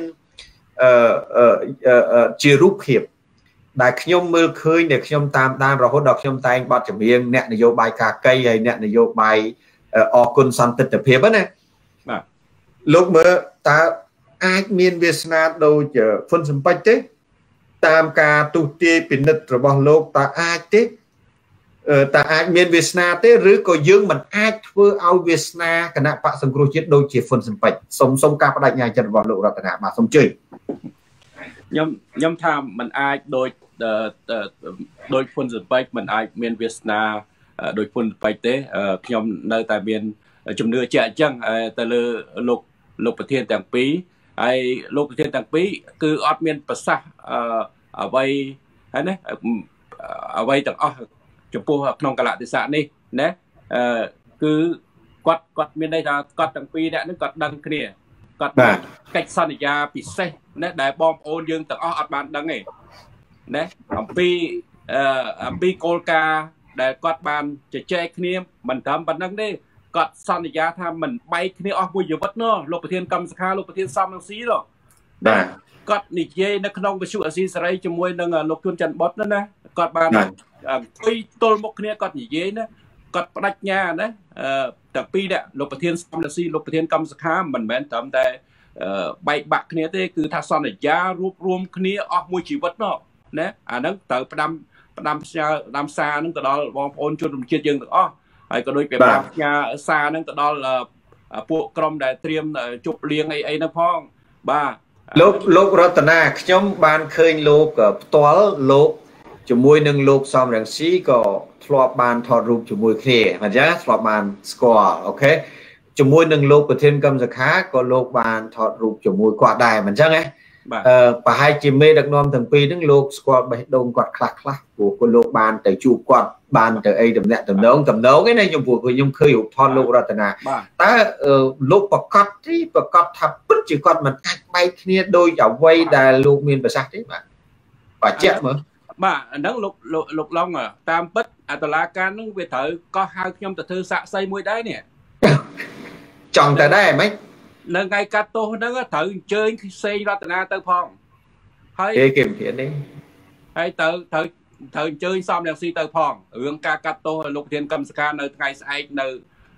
ជារូបភាពដែលខ្ញុំមើលឃើញដែលខ្ញុំតាមដានរហូតដល់ខ្ញុំតែងបទចម្រៀងអ្នកនយោបាយកាកៃហើយអ្នកនយោបាយអគុណសន្តិទ្ធភាពណាបាទលោកមើលតើអាចមានវាសនាដូចហ្វុនសំពេចទេតាមការទុះទាយពិនិត្យរបស់លោកតើអាចទេតើអាចមានវាសនាទេឬក៏យើងមិនអាចធ្វើឲ្យវាសនាគណៈបកសង្គ្រោះជាតិដូចជាហ្វុនសំពេចសុំការបដិញ្ញាចិត្តរបស់លោករតនាបាទសូមជឿខ្ញុំថាมันអាចដូចហ្វុនសំពេចมันអាចមានវាសនាដោយហ្វុនសំពេចទេខ្ញុំនៅតែមានជំនឿជាក់អញ្ចឹងទៅលើលោកប្រធានទាំងពីរហើយលោកប្រធានទាំងពីរគឺអត់មានប្រសាសន៍អ្វីហើយណាអ្វីទាំងអស់ចំពោះក្នុងកលៈទេសៈនេះណាគឺគាត់មានន័យថាគាត់ទាំងពីរអ្នកហ្នឹងគាត់ដឹងគ្នាគាត់បានកិច្ចសន្យាពិសេសណាដែលបងប្អូនយើងទាំងអស់អត់បានដឹងទេណាអំពីគោលការណ៍ដែលគាត់បានជជែកគ្នាមិនត្រឹមប៉ុណ្្នឹងទេគាត់សន្យាថាមិនបែកគ្នាអស់មួយជីវិតនោះលោកប្រធានកម្មសខាលោកប្រធានសំរងស៊ីនោះបាទគាត់និយាយនៅក្នុងវិទ្យុអាស៊ីសេរីជាមួយនឹងលោកជួនច័ន្ទបុតណាគាត់បានអង្គុយទល់មុខគ្នាគាត់និយាយណាគាត់បដិញ្ញាណាទាំងពីរនេះលោកប្រធានសំរងស៊ីលោកប្រធានកម្មសខាមិនមែនត្រឹមតែបែកបាក់គ្នាទេគឺថាសន្យារួបរวมគ្នាអស់មួយជីវិតនោះណាអាហ្នឹងត្រូវផ្ដាំសារហ្នឹងទៅដល់បងប្អូនជនរួមជាតិយើងទាំងអស់ហើយក៏ដូចជាផ្ញើសារហ្នឹងទៅដល់ពួកក្រុមដែលត្រៀមជប់លៀងអីហ្នឹងផងបាទលោករតនាខ្ញុំបានឃើញលោកផ្ទាល់លោកជាមួយនឹងលោកសំរងស៊ីក៏ធ្លាប់បានថតរូបជាមួយគ្នាអញ្ចឹងធ្លាប់បានស្គាល់អូខេជាមួយនឹងលោកប្រធានកម្មសខាក៏លោកបានថតរូបជាមួយគាត់ដែរមិនអញ្ចឹងហ៎ប្រហែលជាមេដឹកនាំទាំងពីរហ្នឹងលោកស្គាល់បេះដូងគាត់ខ្លះព្រោះគាត់លោកបានទៅជួបគាត់បានទៅអីតំណែងឯណាខ្ញុំព្រោះខ្ញុំឃើញរូបថតលោករតនាតើលោកប្រកាសថាពិតជាគាត់មិនអាចបែកគ្នាដោយអ្វីដែលលោកមានប្រសាសន៍ទេបាទបញ្ជាក់មើលបាទអាហ្នឹងលោកឡុងតាមពិតអតុលាការហ្នឹងវាត្រូវក៏ហៅខ្ញុំទៅធ្វើសាក្សីមួយដែរនេះចង់តែដែរហ្មងនៅថ្ងៃកាត់ទោសហ្នឹងត្រូវអញ្ជើញសេងរតនាទៅផងហើយគេមិនហ៊ានទេហើយត្រូវអញ្ជើញសំរងស៊ីទៅផងរឿងការកាត់ទោសលោកប្រធានកម្មសខានៅថ្ងៃស្អែកនៅ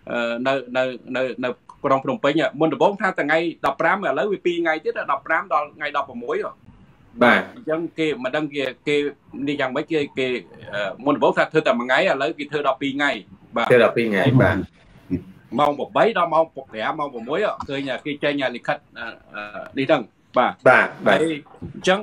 នៅក្រុងភ្នំពេញមុនដំបូងថាថ្ងៃ15ឥឡូវវា2ថ្ងៃទៀតដល់15ដល់ថ្ងៃ16 បាទអញ្ចឹងគេមិនដឹងគេនេះយ៉ាងម៉េចគេមុនដំបូងថាធ្វើតែ1ថ្ងៃឥឡូវគេធ្វើដល់2ថ្ងៃបាទធ្វើដល់2ថ្ងៃបាទម៉ោង8ដល់ម៉ោង5ម៉ោង6ឃើញគេចេញលិខិតនេះហ្នឹងបាទបាទអញ្ចឹង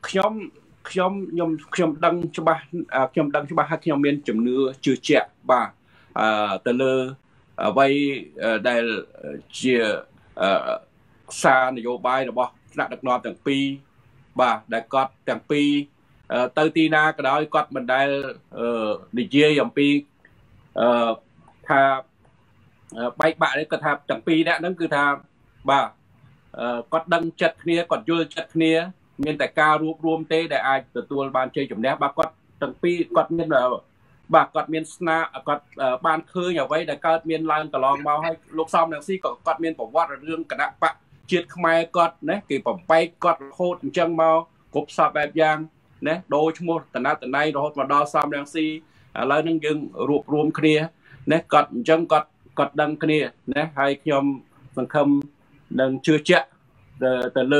ខ្ញុំដឹងច្បាស់ហើយខ្ញុំមានជំនឿជឿជាក់បាទទៅលើអ្វីដែលជាសារនយោបាយរបស់ថ្នាក់ដឹកនាំទាំងពីរបាទដែលគាត់ទាំងពីរទៅទីណាក៏ដោយគាត់មិនដែលនិយាយអំពីថាបែកបាក់នេះគាត់ថាទាំងពីរអ្នកហ្នឹងគឺថាបាទគាត់ដឹងចិត្តគ្នាគាត់យល់ចិត្តគ្នាមានតែការរួបរวมទេដែលអាចទទួលបានជ័យជំនះបាទគាត់ទាំងពីរគាត់មានបាទគាត់មានស្នាគាត់បានឃើញអ្វីដែលកើតមានឡើងកន្លងមកហើយលោកសំរងស៊ីក៏គាត់មានប្រវត្តិរឿងគណៈបកជាតិខ្មែរគាត់ណាគេបំបែកគាត់រហូតអញ្ចឹងមកគ្រប់សពបែបយ៉ាងណាដូរឈ្មោះតណតណៃរហូតមកដល់សំរងស៊ីឥឡូវហ្នឹងយើងរួបរวมគ្នាណាគាត់អញ្ចឹងគាត់ដឹងគ្នាណាហើយខ្ញុំសង្ឃឹមនឹងជឿជាក់ទៅលើ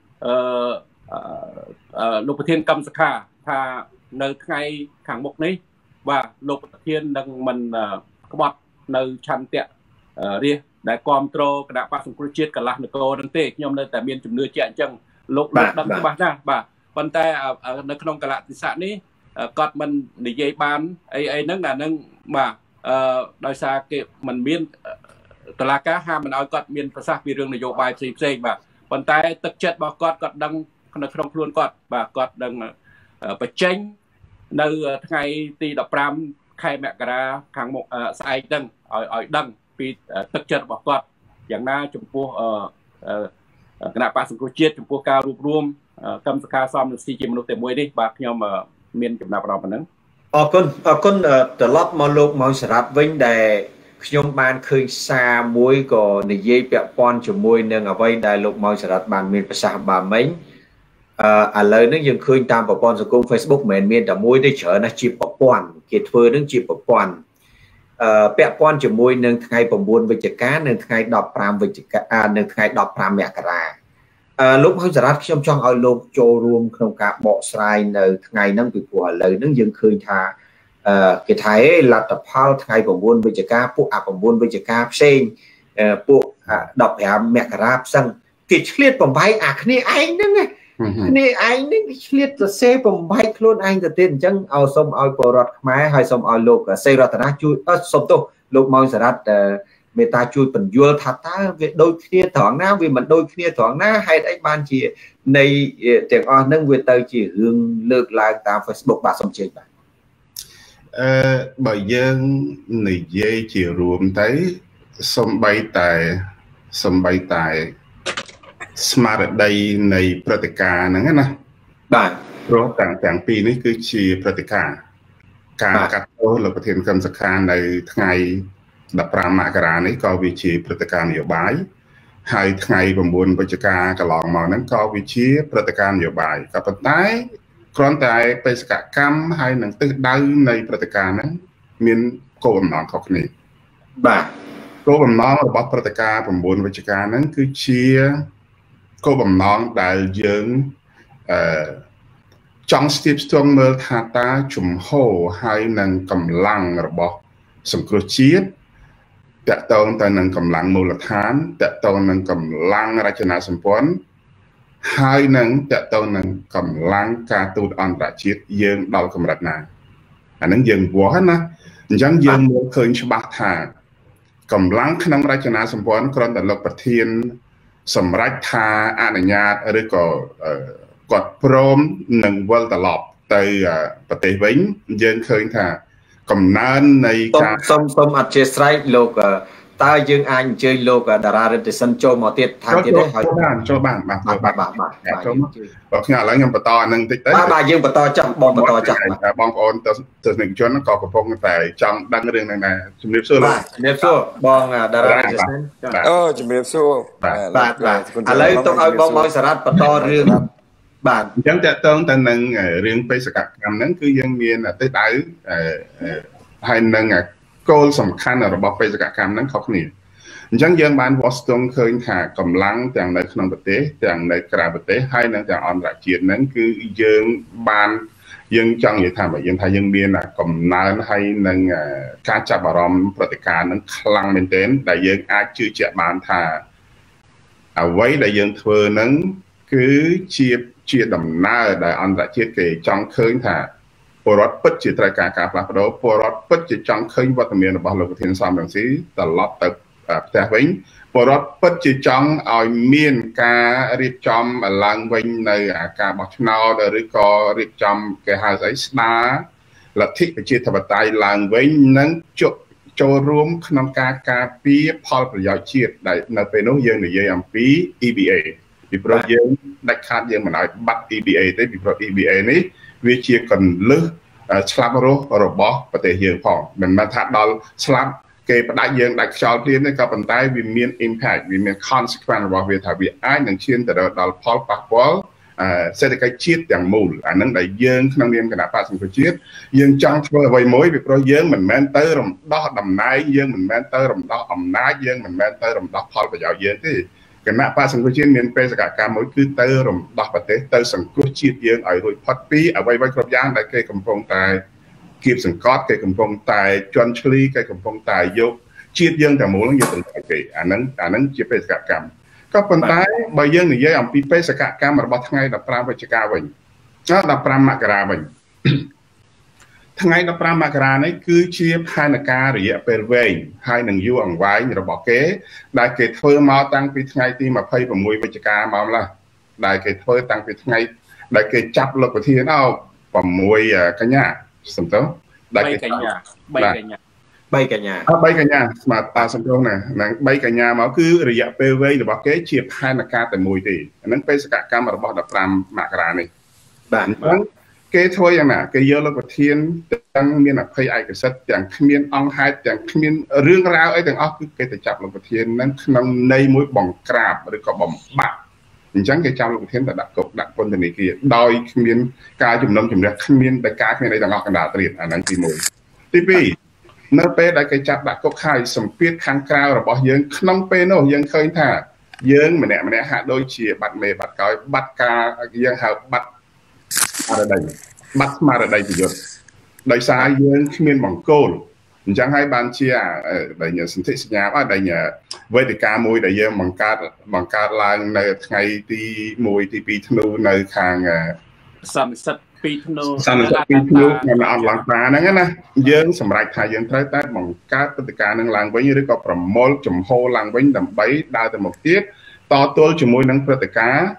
លោកប្រធានកម្មសខាថានៅថ្ងៃខាងមុខនេះបាទលោកប្រធាននឹងមិនក្បត់នៅឆន្ទៈរាជដែលគ្រប់គ្រងគណៈបកសង្គ្រោះជាតិកន្លះនគរនឹងទេខ្ញុំនៅតែមានជំនឿជាក់អញ្ចឹងលោកដឹងច្បាស់ណាស់បាទប៉ុន្តែនៅក្នុងកលៈទេសៈនេះគាត់មិននិយាយបានអីហ្នឹងអាហ្នឹងបាទដោយសារគេមិនមានតឡាការហាមមិនឲ្យគាត់មានប្រសាសន៍ពីរឿងនយោបាយផ្សេងបាទប៉ុន្តែទឹកចិត្តរបស់គាត់ដឹងនៅក្នុងខ្លួនគាត់បាទគាត់ដឹងបញ្ចេញនៅថ្ងៃទី15ខែមករាខាងមុខស្អែកហ្នឹងឲ្យដឹងពីទឹកចិត្តរបស់គាត់យ៉ាងណាចំពោះគណៈបក្សសង្គ្រោះជាតិចំពោះការរួបរวมកម្មសខាសំរងស៊ីជាមនុស្សតែមួយនេះបាទខ្ញុំមានចំណាប់អារម្មណ៍ប៉ុណ្ណឹងអរគុណត្រឡប់មកលោកម៉ៅសរ៉ាត់វិញដែលខ្ញុំបានឃើញសារមួយក៏និយាយពាក់ព័ន្ធជាមួយនឹងអ្វីដែលលោកម៉ៅសរ៉ាត់បានមានប្រសាសន៍បាមិញឥឡូវនេះយើងឃើញតាមប្រព័ន្ធសង្គម Facebook មិនមែនមានតែមួយទេច្រើនណាស់ជាប្រព័ន្ធគេធ្វើនឹងជាប្រព័ន្ធពាក់ព័ន្ធជាមួយនឹងថ្ងៃ9វិច្ឆិកានិងថ្ងៃ15វិច្ឆិកានិងថ្ងៃ15មករាលោកម៉ៅសរ៉ាត់ខ្ញុំចង់ឲ្យលោកចូលរួមក្នុងការបកស្រាយនៅថ្ងៃហ្នឹងពីព្រោះឥឡូវហ្នឹងយើងឃើញថាគេថាលទ្ធផលថ្ងៃ9វិច្ឆិកាពួក9វិច្ឆិកាផ្សេងពួក15មករាផ្សឹងគេឆ្លៀតបំបែកអាគ្នាឯងហ្នឹងគ្នាឯងនេះឆ្លៀតសរសេរបំបែកខ្លួនឯងទៅទៀតអញ្ចឹងឲ្យសូមឲ្យពលរដ្ឋខ្មែរហើយសូមឲ្យលោកសេរតនាជួយសូមទោសលោកម៉ៅសរ៉ាត់មេត្តាជួយបញ្យល់ថាតើវាដូចគ្នាត្រង់ណាវាមិនដូចគ្នាត្រង់ណាហេតុអីបានជានៃទាំងអស់ហ្នឹងវាទៅជារឿងលើកឡើងតាម Facebook បាទសូមជឿបាទបើយើងនិយាយជារួមទៅសំបីតែស្មារតីនៃព្រឹត្តិការណ៍ហ្នឹងណាបាទព្រោះទាំងពីរនេះគឺជាព្រឹត្តិការណ៍ការកាត់ទោសលោកប្រធានកម្មសខានៅថ្ងៃ15មករានេះក៏វាជាព្រឹត្តិការណ៍នយោបាយហើយថ្ងៃ9វិច្ឆិកាកន្លងមកហ្នឹងក៏វាជាព្រឹត្តិការណ៍នយោបាយក៏ប៉ុន្តែគ្រាន់តែបេសកកម្មហើយនឹងទិសដៅនៃព្រឹត្តិការណ៍ហ្នឹងមានគោលបំណងខុសគ្នាបាទគោលបំណងរបស់ព្រឹត្តិការណ៍9វិច្ឆិកាហ្នឹងគឺជាគោលបំណងដែលយើងចង់ស្ទាបស្ទង់មើលថាតើជំហរហើយនឹងកម្លាំងរបស់សង្គ្រោះជាតិតកតងទៅនឹងកម្លាំងមូលដ្ឋានតកតងនឹងកម្លាំងរចនាសម្ព័ន្ធហើយនឹងតកតងនឹងកម្លាំងការទូតអន្តរជាតិយើងដល់កម្រិតណាអានឹងយើងវាស់ណាអញ្ចឹងយើងមើលឃើញច្បាស់ថាកម្លាំងក្នុងរចនាសម្ព័ន្ធគ្រាន់តែលោកប្រធានសម្រាប់ថាអនុញ្ញាតឬក៏គាត់ព្រមនឹងវិលត្រឡប់ទៅប្រទេសវិញយើងឃើញថាកំណើននៃការសូមអធិស្ឋានលោកតើយើងអាចអញ្ជើញលោកតារារិទ្ធិសិនចូលមកទៀតថែមទៀតទេហើយចូលបានបាទចូលមកបើខ្ញុំឥឡូវខ្ញុំបន្តអានឹងបន្តិចទៅបាទយើងបន្តចាស់បងបន្តចាស់បងប្អូនទស្សនិកជនក៏កំពុងតែចង់ដឹងរឿងហ្នឹងដែរជំរាបសួរបាទជំរាបសួរបងតារារិទ្ធិសិនអូជំរាបសួរបាទឥឡូវទុកឲ្យបងម៉ៅសរ៉ាត់បន្តរឿងបាទអញ្ចឹងតើតើទៅនឹងរឿងបេសកកម្មហ្នឹងគឺយើងមានទិសដៅហើយនឹងគោលសំខាន់របស់បេសកកម្មហ្នឹងខុសគ្នាអញ្ចឹងយើងបានវាស់ស្ទង់ឃើញថាកម្លាំងទាំងនៅក្នុងប្រទេសទាំងនៅក្រៅប្រទេសហើយនិងទាំងអន្តរជាតិហ្នឹងគឺយើងចង់និយាយថាយើងថាយើងមានកំណើនហើយនឹងការចាប់អារម្មណ៍ព្រឹត្តិការណ៍ហ្នឹងខ្លាំងមែនទែនដែលយើងអាចជឿជាក់បានថាអ្វីដែលយើងធ្វើហ្នឹងគឺជាដំណើរដែលអន្តរជាតិគេចង់ឃើញថាពលរដ្ឋពិតជាត្រូវការផ្លាស់ប្ដូរពលរដ្ឋពិតជាចង់ឃើញវត្តមានរបស់លោកប្រធានសំរងស៊ីត្រឡប់ទៅផ្ទះវិញពលរដ្ឋពិតជាចង់ឲ្យមានការរៀបចំឡើងវិញនៅការបោះឆ្នោតឬក៏រៀបចំគេហៅស្អីស្ដារលទ្ធិប្រជាធិបតេយ្យឡើងវិញនិងចូលរួមក្នុងការការពារផលប្រយោជន៍ជាតិដែលនៅពេលនោះយើងនិយាយអំពី EBA ពីព្រោះយើងដាច់ខាតយើងមិនឲ្យបាត់ EBA ទេពីព្រោះ EBA នេះវាជាកន្លឹះឆ្លាប់រស់របស់ប្រទេសយើងផងមិនមែនថាដល់ស្លាប់គេផ្ដាច់យើងដាច់ខ្យល់ព្រាមទេក៏ប៉ុន្តែវាមាន impact វាមាន consequence របស់វាថាវាអាចនឹងឈានទៅដល់ផលប៉ះពាល់សេដ្ឋកិច្ចជាតិទាំងមូលអានឹងដែលយើងក្នុងនាមគណៈបក្សសង្គ្រោះជាតិយើងចង់ធ្វើអ្វីមួយពីព្រោះយើងមិនមែនទៅរំដោះតំណែងយើងមិនមែនទៅរំដោះអំណាចយើងមិនមែនទៅរំដោះផលប្រយោជន៍យើងទេគណៈបក្សសង្គ្រោះជាតិមានបេសកកម្មមួយគឺទៅរំដោះប្រទេសទៅសង្គ្រោះជាតិយើងឲ្យរួចផុតពីអ្វីៗគ្រប់យ៉ាងដែលគេកំពុងតែគៀបសង្កត់គេកំពុងតែជន់ឈ្លីគេកំពុងតែយកជាតិយើងតែមូលយកទៅគេអាហ្នឹងជាបេសកកម្មក៏ប៉ុន្តែបើយើងនិយាយអំពីបេសកកម្មរបស់ថ្ងៃ15វិច្ឆិកាវិញ15មករាវិញថ្ងៃ15មករានេះគឺជាផែនការរយៈពេលវែងហើយនឹងយូរអង្វែងរបស់គេដែលគេធ្វើមកតាំងពីថ្ងៃទី26វិច្ឆិកាមកម្ល៉េះដែលគេធ្វើតាំងពីថ្ងៃដែលគេចាប់លោកប្រធាន6កញ្ញាសំទោស3កញ្ញាស្មាតតាសំទោសណាហ្នឹង3កញ្ញាមកគឺរយៈពេលវែងរបស់គេជាផែនការតែមួយទេអាហ្នឹងបេសកកម្មរបស់15មករានេះបាទអញ្ចឹងគេធ្វើយ៉ាងណាគេយកលោកប្រធានទាំងមានអភ័យឯកសិទ្ធិទាំងគ្មានអង្គហេតុទាំងគ្មានរឿងរ៉ាវអីទាំងអស់គឺគេទៅចាប់លោកប្រធានហ្នឹងក្នុងន័យមួយបង្ក្រាបឬក៏បំបាក់អញ្ចឹងគេចាប់លោកប្រធានទៅដាក់គុកដាក់ពន្ធនាគារដោយគ្មានការជំនុំជម្រះគ្មានតែការគ្មានអីទាំងអស់កណ្ដាលត្រៀតអាហ្នឹងទី1ទី2នៅពេលដែលគេចាប់ដាក់គុកហើយសម្ពាធខាងក្រៅរបស់យើងក្នុងពេលនោះយើងឃើញថាយើងម្នាក់ហាក់ដូចជាបាត់មេបាត់កោយបាត់ការយើងហៅបាត់ស្មារតីប្រយុទ្ធដោយសារយើងគ្មានបង្គោលអញ្ចឹងហើយបានជាដែលសន្ធិសញ្ញាដែលវេទិកាមួយដែលយើងបង្កើតឡើងនៅថ្ងៃទី1ទី2ធ្នូនៅខាងសន្និសីទ2ធ្នូនៅអន្តរជាតិហ្នឹងណាយើងសម្រេចថាយើងត្រូវតែបង្កើតព្រឹត្តិការណ៍នឹងឡើងវិញឬក៏ប្រមូលចំហឡើងវិញដើម្បីដើរទៅមុខទៀតតទល់ជាមួយនឹងព្រឹត្តិការណ៍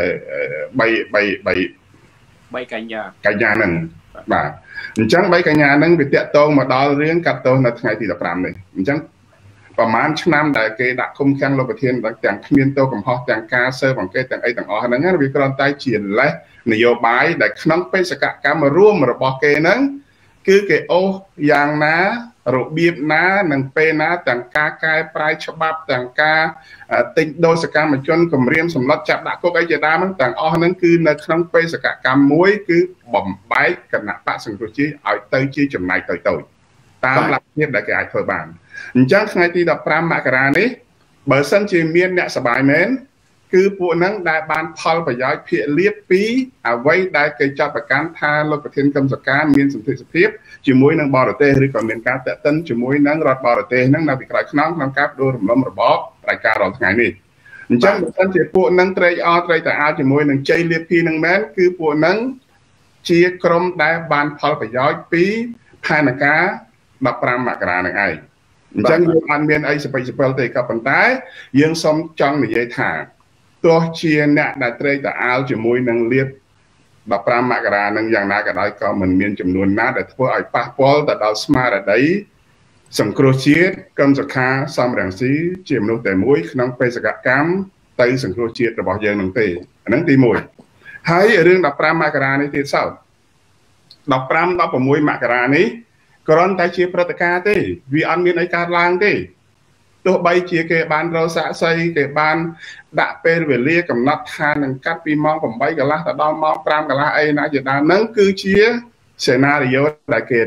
3កញ្ញាហ្នឹងបាទអញ្ចឹង3កញ្ញាហ្នឹងវាតាក់ទងមកដល់រឿងកាត់ទោសនៅថ្ងៃទី15នេះអញ្ចឹងប្រហែលឆ្នាំដែលគេដាក់ឃុំឃាំងលោកប្រធានទាំងគ្មានទោសកំហុសទាំងការស៊ើបអង្កេតទាំងអីទាំងអស់ហ្នឹងវាគ្រាន់តែជាលេសនយោបាយដែលក្នុងបេសកកម្មរួមរបស់គេហ្នឹងគឺគេអូសយ៉ាងណារបៀបណានិងពេលណាទាំងការកែប្រែច្បាប់ទាំងការទិញដូរសកម្មជនគម្រាមសម្លុតចាប់ដាក់គុកអីជាដើមហ្នឹងទាំងអស់ហ្នឹងគឺនៅក្នុងបេសកកម្មមួយគឺបំបែកគណៈបក្សសង្គ្រោះជាតិឲ្យទៅជាចំណែកតូចតាមលទ្ធភាពដែលគេអាចធ្វើបានអញ្ចឹងថ្ងៃទី15មករានេះបើសិនជាមានអ្នកសប្បាយមែនគឺពួកហ្នឹងដែលបានផលប្រយោជន៍ភាគលាភពីអ្វីដែលគេចាត់ប្រកាន់ថាលោកប្រធានគឹមសុខាមានសន្តិភាពជាមួយនឹងបរទេសឬក៏មានការតាក់ទិនជាមួយនឹងរដ្ឋបរទេសហ្នឹងនៅពីក្រោយខ្នងក្នុងការផ្ដួលរំលំរបបរាជការរាល់ថ្ងៃនេះអញ្ចឹងបើសិនជាពួកហ្នឹងត្រេកអរត្រេកតាអាលជាមួយនឹងជ័យលាភីហ្នឹងមែនគឺពួកហ្នឹងជាក្រុមដែលបានផលប្រយោជន៍ពីផែនការ15មករាហ្នឹងឯងអញ្ចឹងយើងអត់មានអីសពេចសពិលទេក៏ប៉ុន្តែយើងសូមចង់និយាយថាទោះជាអ្នកដែលត្រេកតាអាលជាមួយនឹងលៀប15មករានឹងយ៉ាងណាក៏ដោយក៏មិនមានចំនួនណាដែលធ្វើឲ្យប៉ះពាល់ទៅដល់ស្មារតីសង្គ្រោះជាតិគឹមសុខាសំរងស៊ីជាមនុស្សតែមួយក្នុងបេសកកម្មទៅសង្គ្រោះជាតិរបស់យើងនឹងទេអាហ្នឹងទី1ហើយរឿង15មករានេះទៀតសោត15 16មករានេះគ្រាន់តែជាព្រឹត្តិការណ៍ទេវាអត់មានអីកើតឡើងទេទោះបីជាគេបានរកសាក្សីគេបានដាក់ពេលវេលាកំណត់ថានឹងកាត់ពីម៉ោង8កន្លះទៅដល់ម៉ោង5កន្លះអីណាជាដើមហ្នឹងគឺជាសេណារីយ៉ូដែលគេរៀប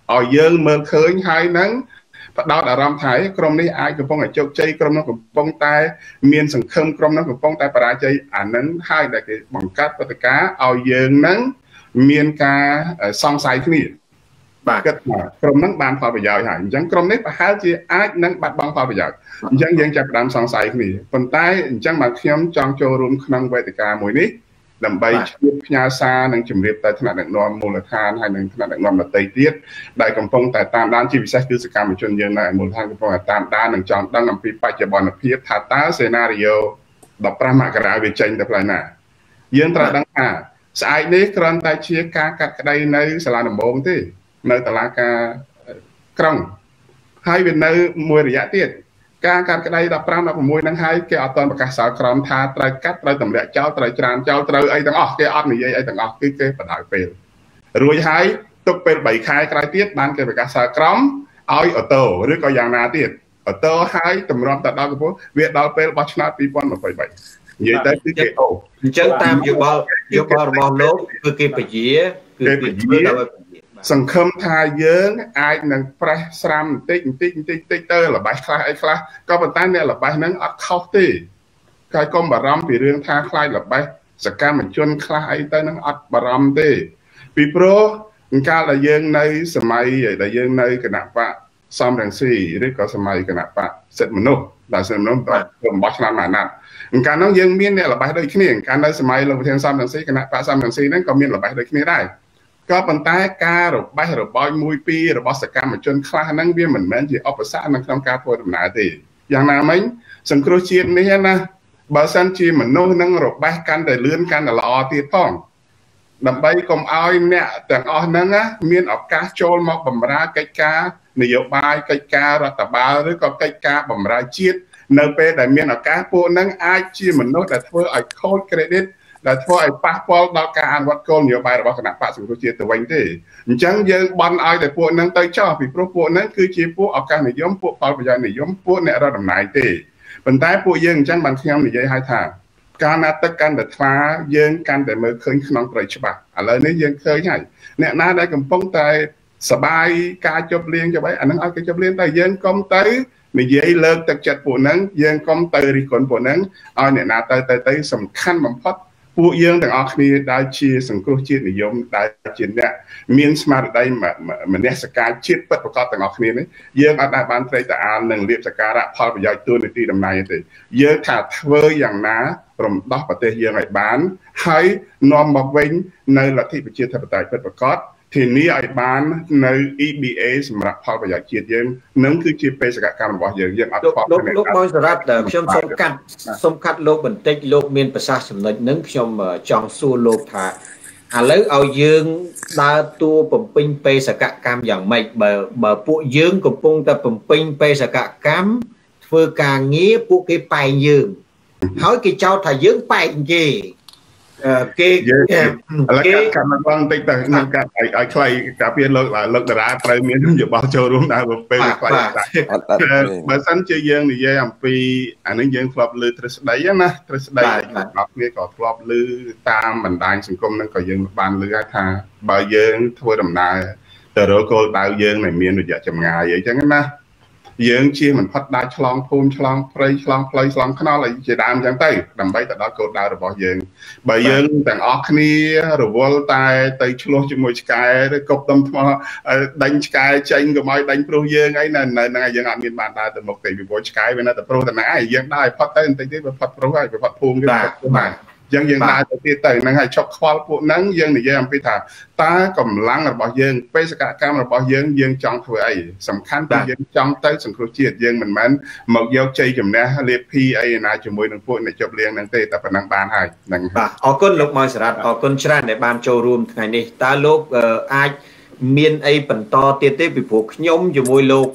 ឲ្យយើងមើលឃើញហើយហ្នឹងផ្ដោតអារម្មណ៍ថាក្រុមនេះអាចកំពុងតែជោគជ័យក្រុមនោះកំពុងតែមានសង្ឃឹមក្រុមនោះកំពុងតែបរាជ័យអាហ្នឹងហើយដែលគេបង្កើតព្រឹត្តិការណ៍ឲ្យយើងហ្នឹងមានការសង្ស័យគ្នាបាទគិតថាក្រុមហ្នឹងបានផលប្រយោជន៍ហើយអញ្ចឹងក្រុមនេះប្រហែលជាអាចនឹងបាត់បង់ផលប្រយោជន៍អញ្ចឹងយើងចាប់ផ្ដើមសង្ស័យគ្នាប៉ុន្តែអញ្ចឹងបាទខ្ញុំចង់ចូលរួមក្នុងវេទិកាមួយនេះដើម្បីជួយផ្ញើសារនិងជម្រាបទៅថ្នាក់ដឹកនាំមូលដ្ឋានហើយនិងថ្នាក់ដឹកនាំដទៃទៀតដែលកំពុងតែតាមដានជាពិសេសគឺសកម្មជនយើងនៅមូលដ្ឋានកំពុងតែតាមដាននិងចង់ដឹងអំពីបច្ចុប្បន្នភាពថាតើសេណារីយ៉ូ15មករាវាចេញទៅផ្លូវណាយើងត្រូវដឹងថាស្អែកនេះគ្រាន់តែជាការកាត់ក្តីនៅសាលាដំបងទេនៅតុលាការក្រុងហើយវានៅមួយរយៈទៀតការកាត់ក្តី15 16ហ្នឹងហើយគេអត់ទាន់ប្រកាសសាលក្រមថាត្រូវកាត់ត្រូវទម្លាក់ចោលត្រូវច្រានចោលត្រូវអីទាំងអស់គេអត់និយាយអីទាំងអស់គឺគេបដៅពេលរួចហើយទុកពេល3ខែក្រោយទៀតបានគេប្រកាសសាលក្រមឲ្យអូតូឬក៏យ៉ាងណាទៀតអូតូហើយតម្រាំទៅដល់កំពូលវាដល់ពេលបោះឆ្នោត2023និយាយទៅគឺគេអូអញ្ចឹងតាមយោបល់របស់លោកគឺគេពជាគឺគេធ្វើដល់សង្ឃឹមថាយើងអាចនឹងប្រេះស្រាំបន្តិចទៅល្បះខ្លះអីខ្លះក៏ប៉ុន្តែអ្នកល្បះហ្នឹងអត់ខុសទេហើយកុំបារម្ភពីរឿងថាខ្លាចល្បះសកម្មជនខ្លះអីទៅហ្នឹងអត់បារម្ភទេពីព្រោះកាលដែលយើងនៅសម័យដែលយើងនៅគណៈបកសំរងស៊ីឬក៏សម័យគណៈបកសិទ្ធិមនុស្សដែលសិទ្ធិមនុស្សរបស់ឆ្នាំអាណត្តិកាលនោះយើងមានអ្នកល្បះដូចគ្នាកាលនៅសម័យលោកប្រធានសំរងស៊ីគណៈបកសំរងស៊ីហ្នឹងក៏មានល្បះដូចគ្នាដែរក៏ប៉ុន្តែការរបេះរបោចមួយពីររបស់សកម្មជនខ្លះហ្នឹងវាមិនមែនជាឧបសគ្គនៅក្នុងការធ្វើដំណើរទេយ៉ាងណាមិញសង្គ្រោះជាតិនេះណាបើសិនជាមនុស្សនឹងរបេះកាន់តែលឿនកាន់តែល្អទៀតផងដើម្បីកុំឲ្យអ្នកទាំងអស់ហ្នឹងមានឱកាសចូលមកបម្រើកិច្ចការនយោបាយកិច្ចការរដ្ឋបាលឬក៏កិច្ចការបម្រើជាតិនៅពេលដែលមានឱកាសពួកហ្នឹងអាចជាមនុស្សដែលធ្វើឲ្យខូច credit ដែលធ្វើឲ្យប៉ះពាល់ដល់ការអនុវត្តគោលនយោបាយរបស់គណៈបកសង្គ្រោះជាតិទៅវិញទេអញ្ចឹងយើងបន់ឲ្យតែពួកហ្នឹងទៅចោះពីព្រោះពួកហ្នឹងគឺជាពួកឱកាសនិយមពួកផលប្រយោជន៍និយមពួកអ្នករដ្ឋតំណែងទេប៉ុន្តែពួកយើងអញ្ចឹងបានខ្ញុំនិយាយឲ្យថាការណាទឹកកាន់តែថ្លាយើងកាន់តែមើលឃើញក្នុងព្រៃច្បាស់ឥឡូវនេះយើងឃើញហើយអ្នកណាដែលកំពុងតែសបាយការជប់លៀងចុះអាហ្នឹងឲ្យគេជប់លៀងតែយើងកុំទៅនិយាយលើកទឹកចិត្តពួកហ្នឹងយើងកុំទៅរិះគន់ពួកហ្នឹងឲ្យអ្នកណាទៅសំខាន់បំផុតពួកយើងទាំងអស់គ្នាដែលជាសង្គ្រោះជាតិនិយមដែលជាអ្នកមានស្មារតីមនសិការជាតិពិតប្រាកដទាំងអស់គ្នានេះយើងអត់ដែលបានត្រេកត្រអាលនឹងលៀបសការៈផលប្រយោជន៍ទូនីតិតំណែងទេយើងថាធ្វើយ៉ាងណារំដោះប្រទេសយើងឲ្យបានហើយនាំមកវិញនៅលទ្ធិប្រជាធិបតេយ្យពិតប្រាកដធានាឲ្យបាននៅ EBA សម្រាប់ផលប្រយោជន៍ជាតិយើងនឹងគឺជាបេសកកម្មរបស់យើងអត់ខកលោកមកសម្រាប់ខ្ញុំសូមកាត់លោកបន្តិចលោកមានប្រសាសន៍ចំណុចហ្នឹងខ្ញុំចង់សួរលោកថាឥឡូវឲ្យយើងដើរតួបំពេញបេសកកម្មយ៉ាងម៉េចបើពួកយើងកំពុងតែបំពេញបេសកកម្មធ្វើការងារពួកគេប៉ែងយើងហើយគេចោទថាយើងប៉ែងគេគេឥឡូវកម្មឡើងតិចទៅក្នុងការឲ្យខ្លីការពៀនលោកតារាត្រូវមានយោបល់ចូលរួមដែរពេលខ្លីបើសិនជាយើងនិយាយអំពីអានេះយើងធ្លាប់លើទ្រឹស្ដីណាទ្រឹស្ដីរបស់គ្នាក៏ធ្លាប់លើតាមបណ្ដាញសង្គមហ្នឹងក៏យើងបានលើថាបើយើងធ្វើដំណើរទៅរកគោលដៅយើងដែលមានរយៈចម្ងាយអីចឹងណាយើងជាមិនផុតដាច់ឆ្លងភូមិឆ្លងព្រៃឆ្លងផ្លូវឆ្លងថ្នល់អីជាដើមចឹងទៅដើម្បីទៅដល់គោលដៅរបស់យើងបើយើងទាំងអស់គ្នារវល់តែទៅឆ្លោះជាមួយឆ្កែឬកប់ដុំថ្មដេញឆ្កែចេញកុំឲ្យដេញព្រោះយើងអីនៅហ្នឹងយើងអត់មានបានដើរទៅមុខទេពីព្រោះឆ្កែវានៅតែព្រោះតែណាឯងយើងដើរឲ្យផុតទៅបន្តិចទៀតវាផុតព្រោះហើយវាផុតភូមិគេផុតបាទយើងដើរទៅទៀតទៅហ្នឹងហើយឈប់ខ្វល់ពួកហ្នឹងយើងនិយាយអំពីថាតើកម្លាំងរបស់យើងបេសកកម្មរបស់យើងចង់ធ្វើអីសំខាន់គឺយើងចង់ទៅសង្គ្រោះជាតិយើងមិនមែនមកយកជ័យជំនះលាភីអីណាជាមួយនឹងពួកអ្នកជប់លៀងហ្នឹងទេតែប៉ុណ្ណឹងបានហើយហ្នឹងបាទអរគុណលោកម៉ៅសារ៉ាត់អរគុណច្រើនដែលបានចូលរួមថ្ងៃនេះតើលោកអាចមានអីបន្តទៀតទេពីព្រោះខ្ញុំជាមួយលោក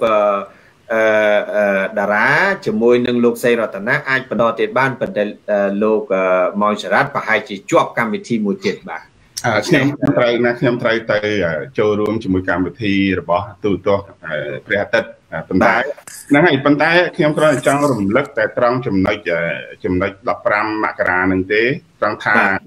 តារាជាមួយនឹងលោកសីរតនាអាចបន្តទៀតបានប៉ុន្តែលោកម៉ៅសារ៉ាត់ប្រហែលជាជាប់កម្មវិធីមួយទៀតបាទខ្ញុំត្រូវទៅចូលរួមជាមួយកម្មវិធីរបស់ទូទស្សន៍ព្រះអាទិត្យប៉ុន្តែហ្នឹងហើយប៉ុន្តែខ្ញុំគ្រាន់តែចង់រំលឹកតែត្រង់ចំណុច15មករាហ្នឹងទេត្រង់ថា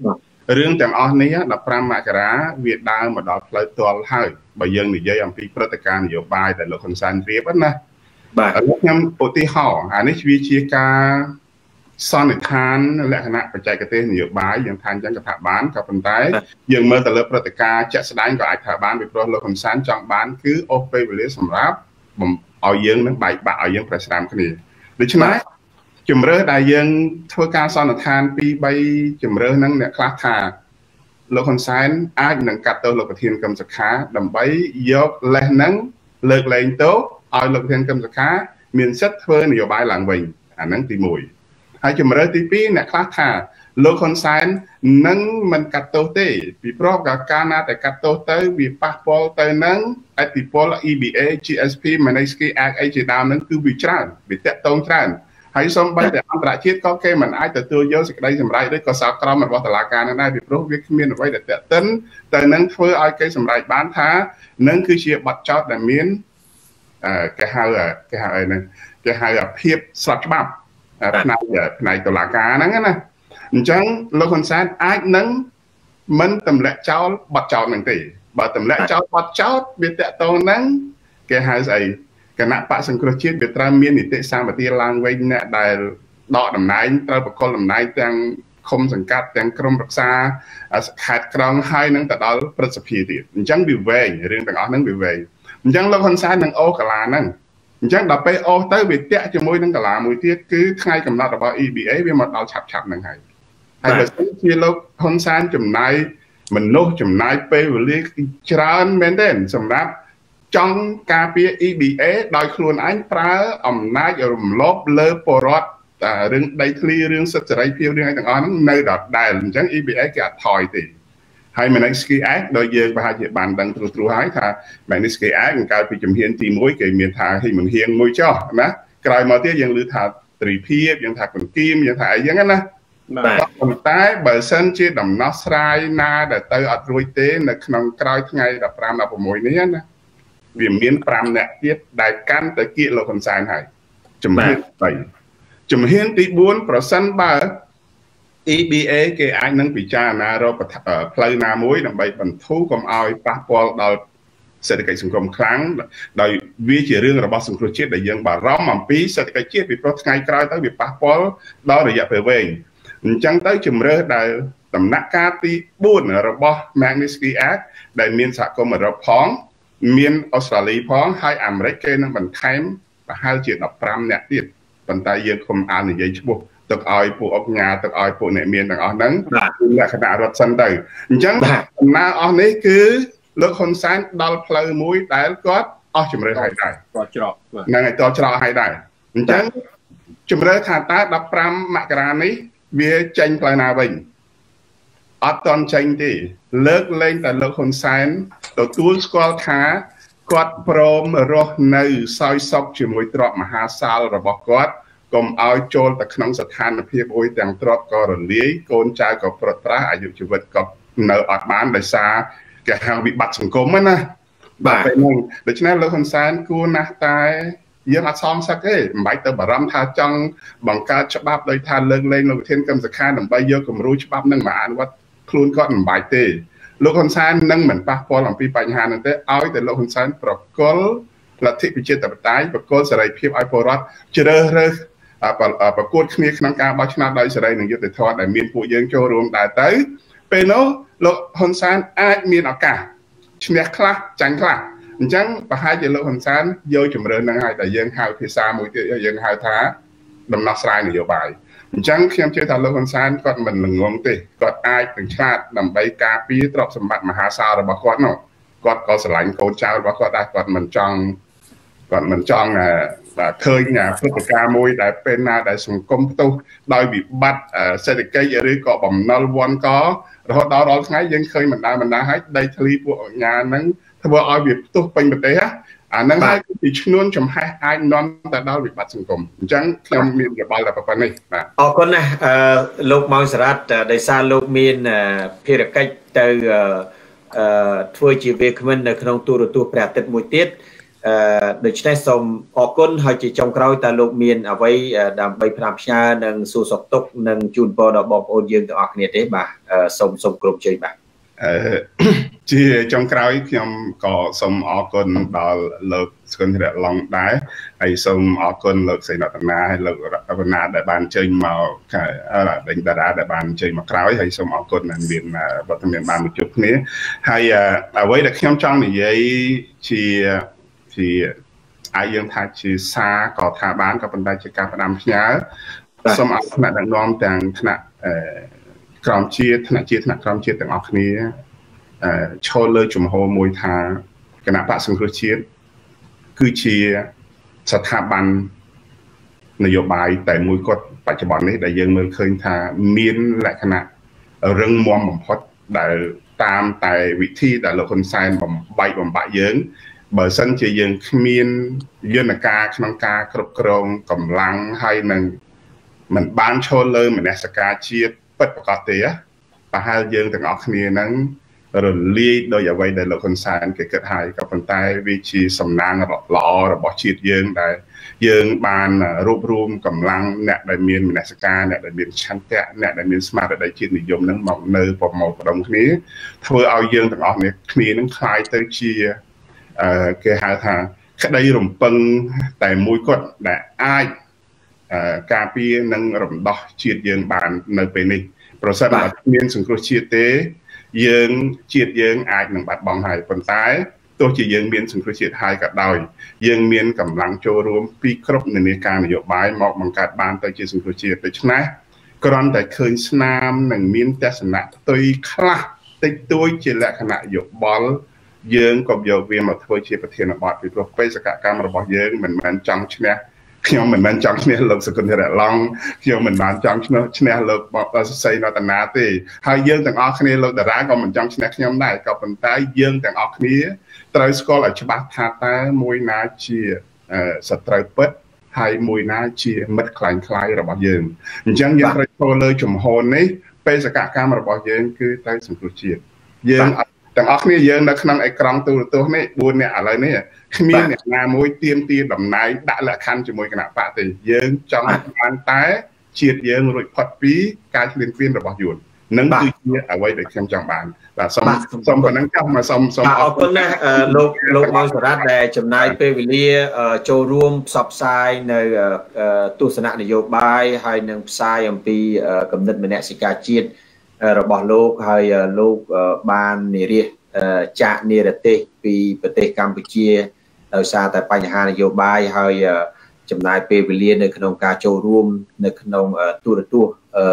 រឿងទាំងអស់នេះ15មករាវាដើរមកដល់ផ្លូវទាល់ហើយបើយើងនិយាយអំពីព្រឹត្តិការណ៍នយោបាយដែលលោកហ៊ុនសែនរៀបណាបាទខ្ញុំឧទាហរណ៍អានេះវាជាការសន្និដ្ឋានលក្ខណៈបច្ចេកទេសនយោបាយយ៉ាងថាអញ្ចឹងក៏ថាបានក៏ប៉ុន្តែយើងមើលទៅលើព្រឹត្តិការណ៍ជាក់ស្ដែងក៏អាចថាបានពីព្រោះលោកហ៊ុនសែនចង់បានគឺអូសពេលវេលាសម្រាប់ឲ្យយើងនឹងបែកបាក់ឲ្យយើងប្រស្រាមគ្នាដូច្នេះជំរឿដែលយើងធ្វើការសន្និដ្ឋាន 2-3 ជំរឿហ្នឹងអ្នកខ្លះថាលោកហ៊ុនសែនអាចនឹងកាត់ទោសលោកប្រធានគឹមសុខាដើម្បីយកលេសហ្នឹងលើកលែងទោសឲ្យលោកប្រធានគឹមសុខាមានសិទ្ធិធ្វើនយោបាយឡើងវិញអាហ្នឹងទី1ហើយជំរឿទី2អ្នកខ្លះថាលោកហ៊ុនសែននឹងមិនកាត់ទោសទេពីព្រោះកាលណាតែកាត់ទោសទៅវាប៉ះពាល់ទៅនឹងអធិពល EBA GSP Magnitsky Act អីជាដើមហ្នឹងគឺវាច្រើនវាតាក់ទងច្រើនហើយសូម្បីតែអន្តរជាតិក៏គេមិនអាចទទួលយកសេចក្តីសម្រេចឬក៏សោកក្រមរបស់តុលាការនឹងដែរពីព្រោះវាគ្មានអ្វីដែលតាក់ទិនទៅនឹងធ្វើឲ្យគេសម្រេចបានថានឹងគឺជាបទចោទដែលមានគេហៅអីហ្នឹងគេហៅភាពស្របច្បាប់ផ្នែកតុលាការហ្នឹងណាអញ្ចឹងលោកហ៊ុនសែនអាចនឹងមិនទម្លាក់ចោលបទចោទហ្នឹងទេបើទម្លាក់ចោលបទចោទវាតាក់ទងហ្នឹងគេហៅស្អីគណៈបកសង្គ្រោះជាតិវាត្រូវមាននីតិសម្បទាឡើងវិញអ្នកដែលដកតំណែងត្រូវបកគលតំណែងទាំងឃុំសង្កាត់ទាំងក្រុមរក្សាខេត្តក្រុងហើយនឹងទៅដល់ព្រឹទ្ធសភាទៀតអញ្ចឹងវាវែងរឿងទាំងអស់ហ្នឹងវាវែងអញ្ចឹងលោកហ៊ុនសែននឹងអូសកាឡាហ្នឹងអញ្ចឹងដល់ពេលអូសទៅវាតាក់ជាមួយនឹងកាឡាមួយទៀតគឺថ្ងៃកំណត់របស់ EBA វាមកដល់ឆាប់ហ្នឹងហើយបើសិនជាលោកហ៊ុនសែនចំណាយមនុស្សចំណាយពេលវេលាច្រើនមែនទេសម្រាប់ចង់ការពារ EBA ដោយខ្លួនឯងប្រើអំណាចរំលោភលើពលរដ្ឋរឿងដីធ្លីរឿងសិទ្ធិសេរីភាពរឿងអីទាំងអស់ហ្នឹងនៅដដែលអញ្ចឹង EBA គេអត់ថយទេហើយ Magnitsky Act ដោយយើងប្រហែលជាបានដឹងត្រួសហើយថា Magnitsky Act កើតពីជំហានទី1គេមានថាហិមិនហៀងមួយចោះណាក្រោយមកទៀតយើងឮថាត្រីភាពយើងថាកន្គៀមយើងថាអីចឹងណាបាទប៉ុន្តែបើសិនជាដំណោះស្រាយណាដែលទៅអត់រួចទេនៅក្នុងក្រោយថ្ងៃ15 16នេះណាវាមាន5អ្នកទៀតដែលកាន់ទៅគៀកលោកហ៊ុនសែនហើយជំហាន3ជំហានទី4ប្រសិនបើ EBA គេអាចនឹងពិចារណារកផ្លូវណាមួយដើម្បីបន្ធូរកុំឲ្យប៉ះពាល់ដល់សេដ្ឋកិច្ចសង្គមខ្លាំងដោយវាជារឿងរបស់សង្គ្រោះជាតិដែលយើងបារម្ភអំពីសេដ្ឋកិច្ចជាតិពីព្រោះថ្ងៃក្រោយទៅវាប៉ះពាល់ដល់រយៈពេលវែងអញ្ចឹងទៅជំរឿដែលដំណាក់កាលទី4របស់ Magnitsky Act ដែលមានសហគមន៍អឺរ៉ុបផងមានអូស្ត្រាលីផងហើយអាមេរិកគេនឹងបន្ថែមប្រហែលជា15អ្នកទៀតប៉ុន្តែយើងគុំអាននិយាយឈ្មោះទឹកឲ្យពួកអង្គការទឹកឲ្យពួកអ្នកមានទាំងអស់ហ្នឹងលក្ខណៈរដ្ឋសិនទៅអញ្ចឹងដំណើរអស់នេះគឺលោកហ៊ុនសែនដល់ផ្លូវមួយដែលគាត់អស់ជំរឿហើយដែរគាត់ច្រកហ្នឹងហើយតច្រកហើយដែរអញ្ចឹងជំរឿថាតើ15មករានេះវាចេញផ្លូវណាវិញអត់តន់ចេញទេលើកលែងតែលោកហ៊ុនសែនទទួលស្គាល់ថាគាត់ព្រមរស់នៅសោយសុខជាមួយទ្រព្យមហាសាលរបស់គាត់កុំឲ្យចូលទៅក្នុងស្ថានភាពអួយទាំងទ្រព្យក៏រលាយកូនចៅក៏ប្រត់ប្រាស់អាយុជីវិតក៏នៅអត់បានដោយសារគេហៅវិបត្តិសង្គមណាបាទពេលហ្នឹងដូច្នេះលោកហ៊ុនសែនគួរណាស់តែយើងអត់សមសឹកទេមិនបាច់ទៅបារម្ភថាចង់បង្កើតច្បាប់ដោយថាលើកលែងលោកប្រធានគឹមសុខាដើម្បីយកគំរូច្បាប់នឹងមកអនុវត្តខ្លួនគាត់មិនបាច់ទេលោកហ៊ុនសែននឹងមិនប៉ះពាល់អំពីបញ្ហាហ្នឹងទេឲ្យតែលោកហ៊ុនសែនប្រគល់លទ្ធិប្រជាធិបតេយ្យប្រគល់សេរីភាពឲ្យពលរដ្ឋជ្រើសរើសប្រកួតគ្នាក្នុងការបោះឆ្នោតដោយសេរីនិងយុត្តិធម៌ដែលមានពួកយើងចូលរួមដែរទៅពេលនោះលោកហ៊ុនសែនអាចមានឱកាសឈ្នះខ្លះចាញ់ខ្លះអញ្ចឹងប្រហែលជាលោកហ៊ុនសែនយកជំរឿនហ្នឹងហើយតែយើងហៅភាសាមួយទៀតយើងហៅថាដំណោះស្រាយនយោបាយអញ្ចឹងខ្ញុំជឿថាលោកហ៊ុនសែនគាត់មិនល្ងងទេគាត់អាចនឹងឆ្លាតដើម្បីការពារទ្រព្យសម្បត្តិមហាសាលរបស់គាត់នោះគាត់ក៏ស្រឡាញ់កូនចៅរបស់គាត់ដែរគាត់មិនចង់ឃើញព្រឹត្តិការណ៍មួយដែលពេលណាដែលសង្គមផ្ទុះដោយវិបត្តិសេដ្ឋកិច្ចឬក៏បំណុលវ័នករហូតដល់រាល់ថ្ងៃយើងឃើញបណ្ដាហើយដីធ្លីពួកអញ្ញាហ្នឹងធ្វើឲ្យវាផ្ទុះពេញប្រទេសអាហ្នឹងហើយគឺជាឈ្នួនចំហេះអាចនាំទៅដល់វិបត្តិសង្គមអញ្ចឹងខ្ញុំមានយោបល់តែប៉ុណ្ណេះបាទអរគុណណាស់លោកម៉ៅសារ៉ាត់ដោយសារលោកមានភារកិច្ចទៅធ្វើជាវាគ្មិននៅក្នុងទូរទស្សន៍ព្រះអាទិត្យមួយទៀតដូច្នេះសូមអរគុណហើយជាចុងក្រោយតើលោកមានអ្វីដើម្បីផ្ដាំផ្ញើនិងសួរសុខទុក្ខនិងជូនពរដល់បងប្អូនយើងទាំងអស់គ្នាទេបាទសូមគ្រប់ជ័យបាទជាចុងក្រោយខ្ញុំក៏សូមអរគុណដល់លោកស្គុនធរៈឡុងដែរហើយសូមអរគុណលោកសេនរតនាហើយលោករតនាដែលបានចេញមកដេញតារាដែលបានចេញមកក្រោយហើយសូមអរគុណដែលមានវត្តមានបានមកជួបគ្នាហើយអ្វីដែលខ្ញុំចង់និយាយជាអាចយើងថាជាសារក៏ថាបានក៏ប៉ុន្តែជាការផ្ដាំផ្ញើសូមអរគុណដល់ដឹកនាំទាំងថ្នាក់ក្រមជាតិថ្នាក់ជាតិថ្នាក់ក្រមជាតិទាំងអស់គ្នាឈលលើជំហរមួយថាគណៈបក្សសង្គ្រោះជាតិគឺជាស្ថាប័ននយោបាយតែមួយគត់បច្ចុប្បន្ននេះដែលយើងមើលឃើញថាមានលក្ខណៈរឹងមាំបំផុតដែលតាមតែវិធីដែលលោកហ៊ុនសែនបំបាក់យើងបើសិនជាយើងគ្មានយន្តការក្នុងការគ្រប់គ្រងកម្លាំងហើយនឹងមិនបានឈលលើមនសិការជាតិពិតប្រាកដទេប្រហែលយើងទាំងអស់គ្នានឹងរលាយដោយអ្វីដែលលោកហ៊ុនសែនគេគិតហើយក៏ប៉ុន្តែវាជាសំណាងល្អរបស់ជាតិយើងដែលយើងបានរួបរวมកម្លាំងអ្នកដែលមានមនសិការអ្នកដែលមានឆន្ទៈអ្នកដែលមានស្មារតីជាតិនិយមនឹងមកនៅប្រមូលផ្ដុំគ្នាធ្វើឲ្យយើងទាំងអស់គ្នានឹងคล้ายទៅជាគេហៅថាក្តីរំពឹងតែមួយគត់ដែលអាចការពារនិងរំដោះជាតិយើងបាននៅពេលនេះប្រសិនបើមានសង្គ្រោះជាតិទេយើងជាតិយើងអាចនឹងបាត់បង់ហើយប៉ុន្តែទោះជាយើងមានសង្គ្រោះជាតិហើយក៏ដោយយើងមានកម្លាំងចូលរួមពីគ្រប់នានាការនយោបាយមកបង្កើតបានទៅជាសង្គ្រោះជាតិដូច្នេះគ្រាន់តែឃើញស្នាមនិងមានទស្សនៈផ្ទុយខ្លះតិចតួចជាលក្ខណៈយោបល់យើងក៏យកវាមកធ្វើជាប្រធានបទពីព្រោះបេសកកម្មរបស់យើងមិនមែនចង់ឈ្នះខ្ញុំមិនមែនចង់ឈ្នះលោកសកុនធរៈឡុងខ្ញុំមិនបានចង់ឈ្នះលោកសីនរតនាទេហើយយើងទាំងអស់គ្នាលោកតារាក៏មិនចង់ឈ្នះខ្ញុំដែរក៏ប៉ុន្តែយើងទាំងអស់គ្នាត្រូវស្គាល់ឲ្យច្បាស់ថាតើមួយណាជាសត្រូវពិតហើយមួយណាជាមិត្តខ្លាញ់របស់យើងអញ្ចឹងយើងត្រូវចូលលើជំហរនេះបេសកកម្មរបស់យើងគឺទៅសង្គ្រោះជាតិយើងទាំងអស់គ្នាយើងនៅក្នុងអេក្រង់ទូរទស្សន៍នេះ4នាក់ឥឡូវនេះគ្មានអ្នកណាមួយទៀមទាតំណែងដាក់លក្ខខណ្ឌជាមួយគណៈបកទេយើងចង់បានតែជាតិយើងរួចផុតពីការឈ្លានពានរបស់យួននឹងគឺជាអ្វីដែលខ្ញុំចង់បានបាទសូមប៉ុណ្ណឹងចាំមកសូមអរគុណណាស់លោកម៉ៅសារ៉ាត់ដែលចំណាយពេលវេលាចូលរួមផ្សព្វផ្សាយនៅទស្សនៈនយោបាយហើយនឹងផ្សាយអំពីគំនិតមនសិការជាតិរបស់លោកហើយលោកបាននិយាយចាក់និរទេសពីប្រទេសកម្ពុជាដោយសារតែបញ្ហានយោបាយហើយចំណាយពេលវេលានៅក្នុងការចូលរួមនៅក្នុងទូរទស្សន៍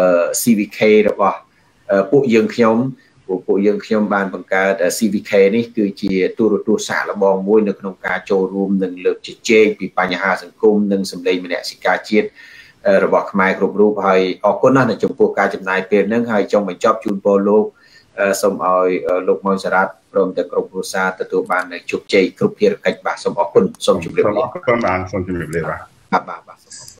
CVK របស់ពួកយើងខ្ញុំបានបង្កើត CVK នេះគឺជាទូរទស្សន៍សាកល្បងមួយនៅក្នុងការចូលរួមនិងលើកជជែកពីបញ្ហាសង្គមនិងសម្លេងមនសិការជាតិរបស់ខ្មែរគ្រប់រូបហើយអរគុណណាស់នៅចំពោះការចំណាយពេលហ្នឹងហើយចង់បញ្ចប់ជូនពរលោកសូមឲ្យលោកម៉ៅសារ៉ាត់ព្រមទាំងក្រុមគ្រួសារទទួលបានជោគជ័យគ្រប់ភារកិច្ចបាទសូមអរគុណសូមជម្រាបលាអរគុណបាទសូមជម្រាបលាបាទបាទ